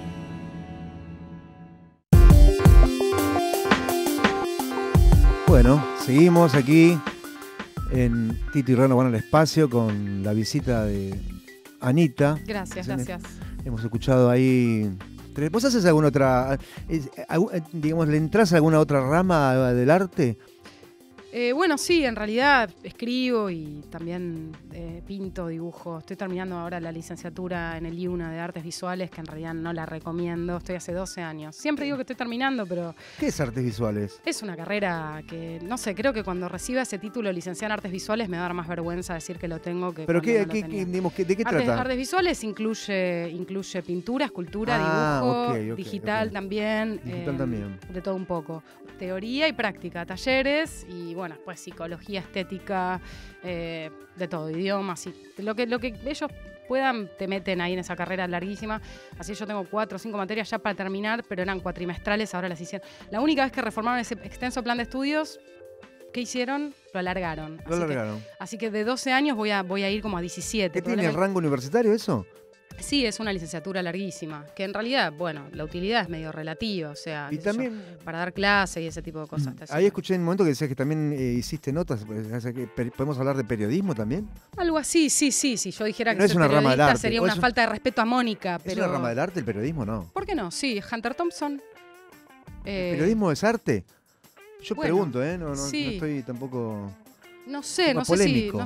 Bueno, seguimos aquí en Tito y Rano van al espacio con la visita de Anita. Gracias. Hemos escuchado ahí. ¿Vos haces alguna otra, digamos, le entras a alguna otra rama del arte? Bueno, sí, en realidad escribo y también pinto, dibujo. Estoy terminando ahora la licenciatura en el IUNA de Artes Visuales, que en realidad no la recomiendo. Estoy hace 12 años. Siempre digo que estoy terminando, pero ¿Qué es artes visuales? es una carrera que, no sé, creo que cuando reciba ese título de licenciada en Artes Visuales me va a dar más vergüenza decir que lo tengo que ¿Pero cuando no lo qué, tenía. digamos, de qué Artes, trata? artes visuales incluye pintura, escultura, Ah, dibujo, ok, digital ok. también. Digital también. De todo un poco. Teoría y práctica, talleres y bueno, pues psicología, estética, de todo, idiomas. Y lo que ellos puedan te meten ahí en esa carrera larguísima. Así yo tengo 4 o 5 materias ya para terminar, pero eran cuatrimestrales, ahora las hicieron. La única vez que reformaron ese extenso plan de estudios, ¿qué hicieron? Lo alargaron. Lo alargaron. Así que de 12 años voy a ir como a 17. ¿Qué tiene Probablemente- rango universitario eso? Sí, es una licenciatura larguísima, que en realidad, bueno, la utilidad es medio relativa, o sea, Y qué sé yo, también para dar clase y ese tipo de cosas. está ahí súper. escuché en un momento que decías que también hiciste notas. ¿Podemos hablar de periodismo también? Algo así, sí. Si yo dijera que No es soy una rama del periodista arte, sería o una es un- falta de respeto a Mónica, pero... ¿Es una rama del arte el periodismo? No. ¿Por qué no? Sí, Hunter Thompson. ¿Periodismo es arte? Yo bueno, pregunto, ¿eh? No sí. estoy tampoco... No sé, tema no sé polémico.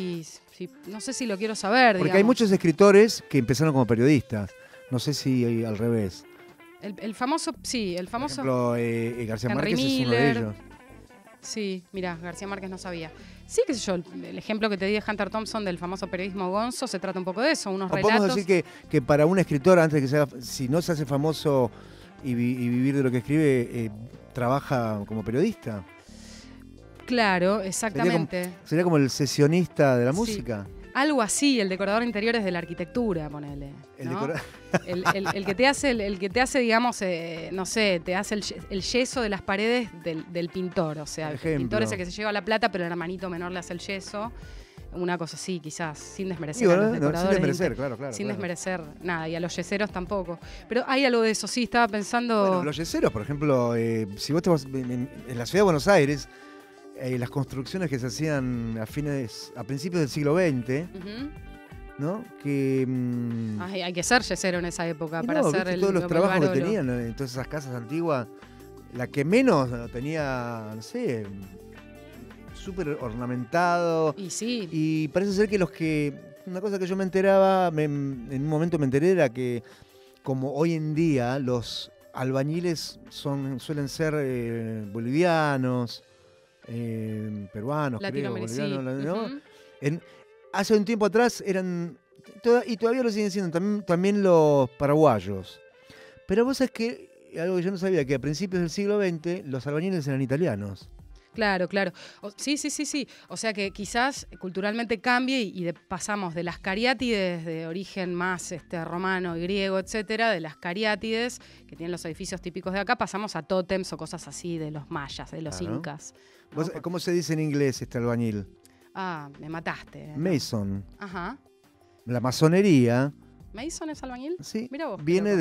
no sé si lo quiero saber, Porque hay digamos. muchos escritores que empezaron como periodistas. No sé si al revés. El famoso, sí, el Por famoso... ejemplo, García Henry Márquez es uno de Miller. ellos. Sí, mira, García Márquez no sabía. Sí, qué sé yo, el ejemplo que te di de Hunter Thompson del famoso periodismo gonzo se trata un poco de eso, unos O podemos relatos. decir que para un escritor, antes de que sea, si no se hace famoso y vivir de lo que escribe, trabaja como periodista. Claro, exactamente. Sería como el sesionista de la Sí. música. Algo así, el decorador de interiores de la arquitectura, ponele. El ¿no? decora- El que te hace, el que te hace, digamos, no sé, te hace el yeso de las paredes del pintor. O sea, el Ejemplo. pintor es el que se lleva la plata, pero el hermanito menor le hace el yeso. Una cosa así, quizás, sin desmerecer Digo, a los sin decoradores. desmerecer, claro. Sin claro. desmerecer nada, y a los yeseros tampoco. Pero hay algo de eso, sí, estaba pensando. Bueno, los yeseros, por ejemplo, si vos te vas en la ciudad de Buenos Aires, las construcciones que se hacían a principios del siglo XX, Ujú. ¿no? Que Ay, hay que ser yesero en esa época y para no, hacer ¿viste el todos los el trabajos que barolo. tenían en todas esas casas antiguas, la que menos tenía, no sé, súper ornamentado. Y sí, Y parece ser que una cosa que yo me enteraba, en un momento me enteré, era que como hoy en día los albañiles suelen ser bolivianos, peruanos, creo, latinoamericanos. bolivianos, ¿no? Ujú. Hace un tiempo atrás Y todavía lo siguen siendo también los paraguayos. Pero vos sabés que, algo que yo no sabía, que a principios del siglo XX los albañiles eran italianos. Claro, claro. Sí. O sea que quizás culturalmente cambie y pasamos de las cariátides de origen más romano y griego, etcétera, de las cariátides que tienen los edificios típicos de acá, pasamos a tótems o cosas así de los mayas, de los incas. ¿No? ¿Cómo se dice en inglés albañil? Ah, me mataste. Mason. Ajá. La masonería. ¿Mason es albañil? Sí. Mira vos. Viene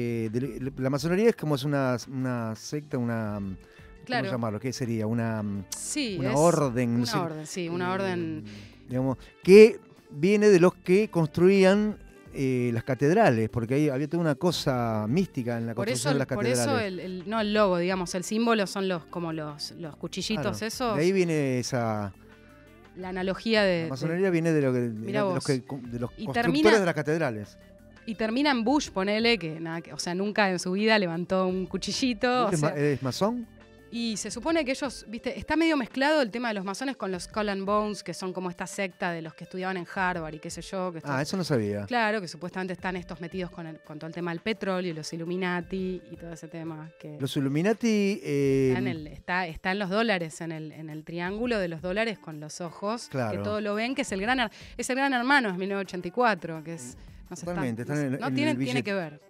la masonería es como una secta, Claro. ¿cómo llamarlo? ¿Qué sería? Una es orden. No sé, una orden, sí, una orden. Digamos, que viene de los que construían las catedrales, porque había toda una cosa mística en la construcción de las catedrales. Por eso no el logo, digamos, el símbolo son los cuchillitos, claro, esos. De ahí viene esa... La analogía de... La masonería viene de los constructores de las catedrales. Y termina en Bush, ponele, o sea, nunca en su vida levantó un cuchillito. ¿Es masón? Y se supone que ellos, viste, está medio mezclado el tema de los masones con los Skull and Bones, que son como esta secta de los que estudiaban en Harvard y qué sé yo. Eso no sabía. Claro, que supuestamente están estos metidos con todo el tema del petróleo y los Illuminati y todo ese tema. Los Illuminati... Está en los dólares, en el triángulo de los dólares con los ojos, claro, que todo lo ven, que es el gran hermano, es 1984, que es... No sé, totalmente, tiene que ver.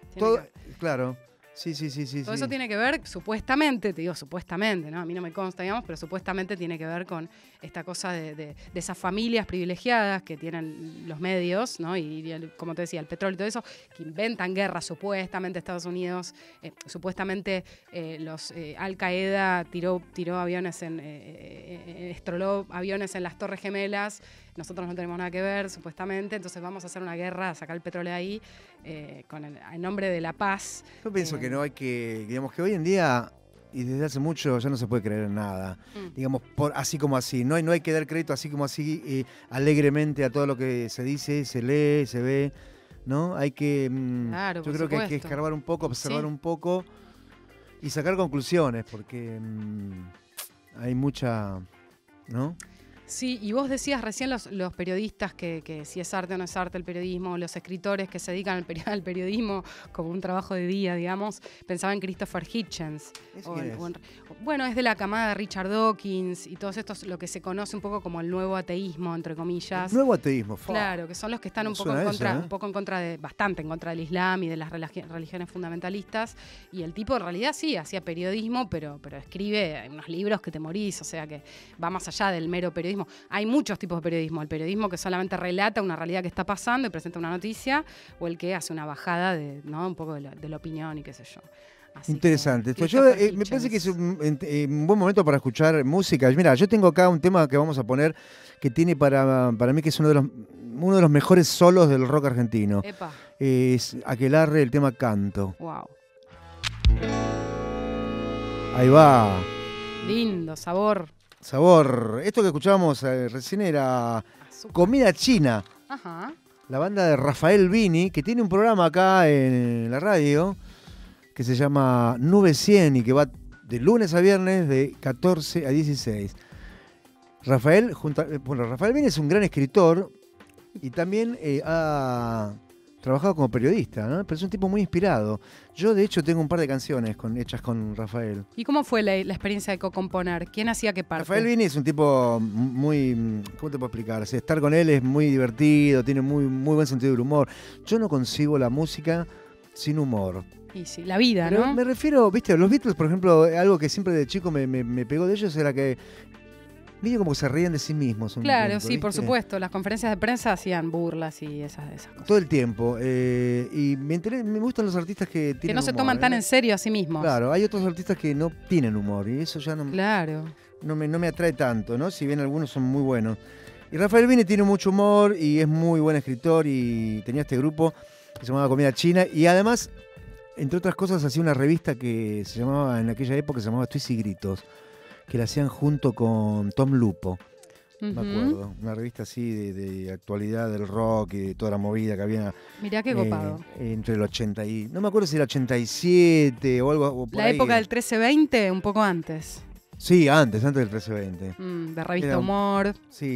Claro. Sí. Todo eso tiene que ver, supuestamente, te digo supuestamente, ¿no? A mí no me consta, digamos, pero supuestamente tiene que ver con esta cosa de esas familias privilegiadas que tienen los medios, ¿no? Y como te decía, el petróleo y todo eso, que inventan guerras, supuestamente Estados Unidos, supuestamente los Al Qaeda tiró aviones estroló aviones en las Torres Gemelas. Nosotros no tenemos nada que ver, supuestamente, entonces vamos a hacer una guerra, a sacar el petróleo ahí, en nombre de la paz. Yo pienso que no hay que, digamos que hoy en día, y desde hace mucho, ya no se puede creer en nada. Digamos, así como así. No hay que dar crédito así como así, alegremente a todo lo que se dice, se lee, se ve, ¿no? Hay que, claro, yo creo que hay que escarbar un poco, observar un poco y sacar conclusiones, porque hay mucha, ¿no? Sí, y vos decías recién los periodistas que si es arte o no es arte el periodismo, los escritores que se dedican al periodismo como un trabajo de día, digamos, pensaba en Christopher Hitchens. Bueno, es de la camada de Richard Dawkins y todos estos, lo que se conoce un poco como el nuevo ateísmo, entre comillas. El nuevo ateísmo, claro, que son los que están bastante en contra del Islam y de las religiones fundamentalistas. Y el tipo en realidad sí, hacía periodismo, pero escribe unos libros que te morís, o sea que va más allá del mero periodismo. Hay muchos tipos de periodismo. El periodismo que solamente relata una realidad que está pasando y presenta una noticia, o el que hace una bajada un poco de la opinión y qué sé yo. Así interesante. Me parece que es un buen momento para escuchar música. Mira, yo tengo acá un tema que vamos a poner que tiene para mí que es uno de los mejores solos del rock argentino. Epa. Es Aquelarre, el tema Canto. Wow. Ahí va. Lindo, sabor. Esto que escuchábamos recién era Azúcar. Comida China. Ajá. La banda de Rafael Vini, que tiene un programa acá en la radio que se llama Nube 100 y que va de lunes a viernes de 14 a 16. Rafael Vini es un gran escritor y también ha trabajado como periodista, ¿no? Pero es un tipo muy inspirado. Yo, de hecho, tengo un par de canciones hechas con Rafael. ¿Y cómo fue la experiencia de co-componer? ¿Quién hacía qué parte? Rafael Vini es un tipo muy... ¿Cómo te puedo explicar? O sea, estar con él es muy divertido, tiene muy buen sentido del humor. Yo no concibo la música sin humor. Y sí, la vida, pero ¿no? Me refiero, viste, a los Beatles, por ejemplo, algo que siempre de chico me pegó de ellos era que medio como que se reían de sí mismos. Claro, punto, sí, ¿viste? Por supuesto. Las conferencias de prensa hacían burlas y esas cosas. Todo el tiempo. Y me gustan los artistas que tienen que no se humor, toman tan en serio a sí mismos. Claro, hay otros artistas que no tienen humor y eso ya no, claro. no me atrae tanto, ¿no? Si bien algunos son muy buenos. Y Rafael Vini tiene mucho humor y es muy buen escritor y tenía este grupo que se llamaba Comida China y además, entre otras cosas, hacía una revista que se llamaba, en aquella época, se llamaba Twist y Gritos, que la hacían junto con Tom Lupo. Me acuerdo, una revista así de actualidad del rock y de toda la movida que había. Mirá qué copado. Entre el 80 y... No me acuerdo si era 87 o algo o por la ahí. época del 1320, un poco antes. Sí, antes del 1320. De revista Humor. Sí.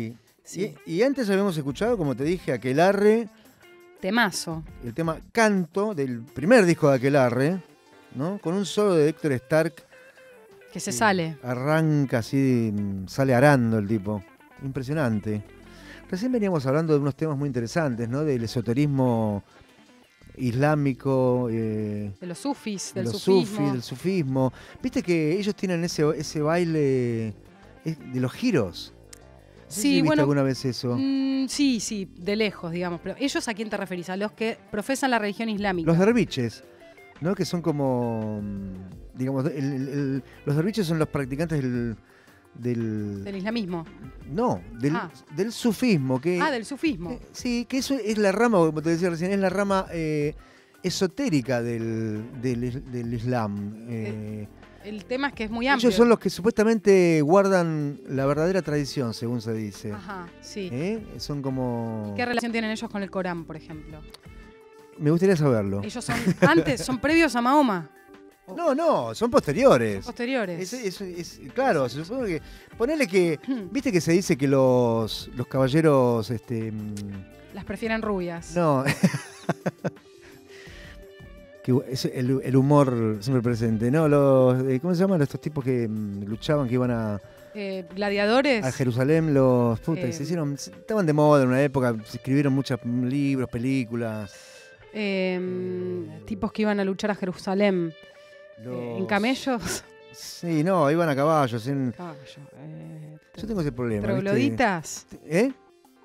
Sí. Y antes habíamos escuchado, como te dije, Aquelarre, Temazo. el tema Canto del primer disco de Aquelarre, ¿no? Con un solo de Héctor Stark. Que se sale. Arranca así, sale arando el tipo. Impresionante. Recién veníamos hablando de unos temas muy interesantes, ¿no? Del esoterismo islámico, De los sufis, de del los sufismo. sufis, del sufismo. Viste que ellos tienen ese baile de los giros. No sé si Sí, viste bueno. alguna vez eso. Sí, de lejos, digamos. Pero ¿ellos a quién te referís? A los que profesan la religión islámica. Los derviches, ¿no? Que son como, digamos, los derviches son los practicantes Del islamismo. no, del sufismo. Del sufismo. Sí, que eso es la rama, como te decía recién, es la rama esotérica del Islam. El tema es que es muy amplio. Ellos son los que supuestamente guardan la verdadera tradición, según se dice. Ajá, sí. Son como... ¿Qué relación tienen ellos con el Corán, por ejemplo? Me gustaría saberlo. Ellos son previos a Mahoma. No, son posteriores. Posteriores. Claro, se supone que... Ponele que... ¿Viste que se dice que los caballeros... Las prefieren rubias. No. Que es el humor siempre presente, ¿no? ¿Cómo se llaman estos tipos que luchaban, que iban a Gladiadores. Jerusalén? Los putas, estaban de moda en una época, se escribieron muchos libros, películas. Tipos que iban a luchar a Jerusalén. ¿En camellos? Sí, no, iban a caballos. Caballo. Yo tengo ese problema. ¿Trogloditas? ¿Eh?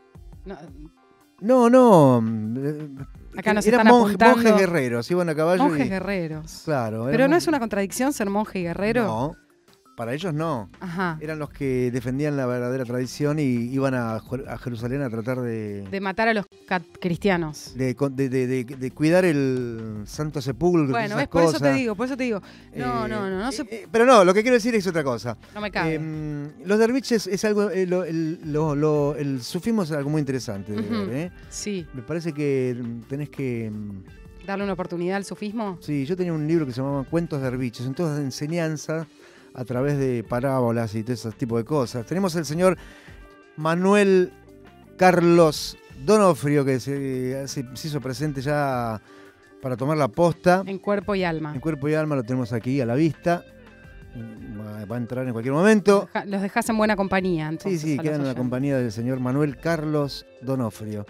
No, No. acá nos Eran están apuntando. monjes guerreros, iban a caballo. Monjes guerreros. Claro. Pero no es una contradicción ser monje y guerrero. No, para ellos no. Ajá. Eran los que defendían la verdadera tradición y iban a Jerusalén a tratar De matar a los cristianos. de cuidar el Santo Sepulcro. Bueno, esas por eso cosas. te digo. No se... Pero no, lo que quiero decir es otra cosa. No me cabe. Los derviches es algo, el sufismo es algo muy interesante de Ujú. ver, Sí. Me parece que tenés que... Darle una oportunidad al sufismo. Sí, yo tenía un libro que se llamaba Cuentos derviches, son todas de enseñanza a través de parábolas y todo ese tipo de cosas. Tenemos al señor Manuel Carlos Donofrio, que se hizo presente ya para tomar la posta. En cuerpo y alma. En cuerpo y alma lo tenemos aquí a la vista. Va a entrar en cualquier momento. Los dejás en buena compañía, entonces. Sí, a los quedan en la oyentes. compañía del señor Manuel Carlos Donofrio.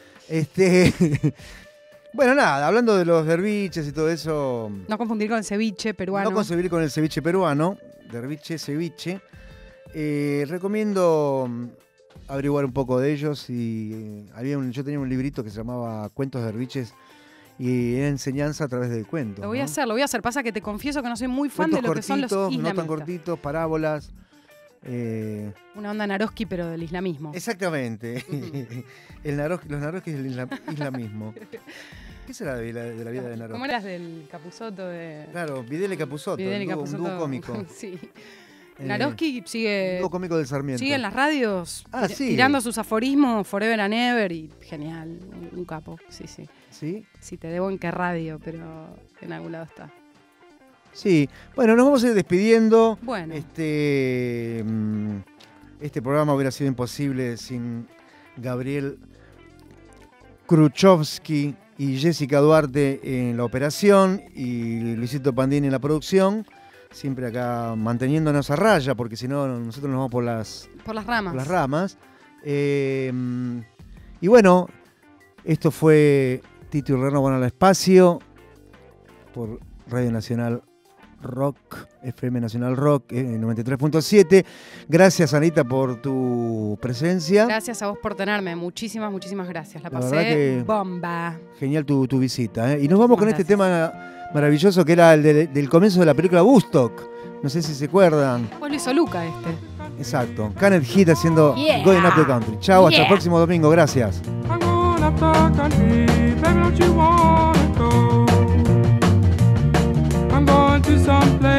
Bueno, nada, hablando de los derviches y todo eso. No confundir con el ceviche peruano. No concebir con el ceviche peruano, derviche, ceviche. Recomiendo averiguar un poco de ellos. Y yo tenía un librito que se llamaba Cuentos derviches y era enseñanza a través del cuento. Lo voy a hacer. Pasa que te confieso que no soy muy fan Cuentos de lo que son los cortitos, islamistas. no tan cortitos, parábolas. Una onda Naroski, pero del islamismo. Exactamente. Los Naroski es el islamismo. ¿Qué será de la vida de Naroski? ¿Cómo eras del Capusotto de...? Claro, Videla y Capusotto, Videla y un Capusotto. dúo cómico. Sí. Naroski sigue... Un dúo cómico del Sarmiento. Sigue en las radios Sí. tirando sus aforismos forever and ever y genial, un capo, sí. ¿Sí? Sí, te debo en qué radio, pero en algún lado está. Sí. Bueno, nos vamos a ir despidiendo. Bueno. Este programa hubiera sido imposible sin Gabriel Kruchowski y Jessica Duarte en la operación y Luisito Pandini en la producción. Siempre acá manteniéndonos a raya, porque si no, nosotros nos vamos por las ramas. Y bueno, esto fue Tito y Reno van al espacio por Radio Nacional Rock, FM Nacional Rock 93.7. Gracias, Anita, por tu presencia. Gracias a vos por tenerme, muchísimas gracias. La verdad pasé que bomba. Genial tu visita. Y nos vamos con Gracias. este tema maravilloso que era el del comienzo de la película Woodstock. No sé si se acuerdan. Pues lo hizo Luca este. Exacto. Canet Hit haciendo Yeah. Going Up the Country. Chao, hasta el Yeah. próximo domingo. Gracias. I'm going up the country, baby, don't you wanna go? I'm going to some place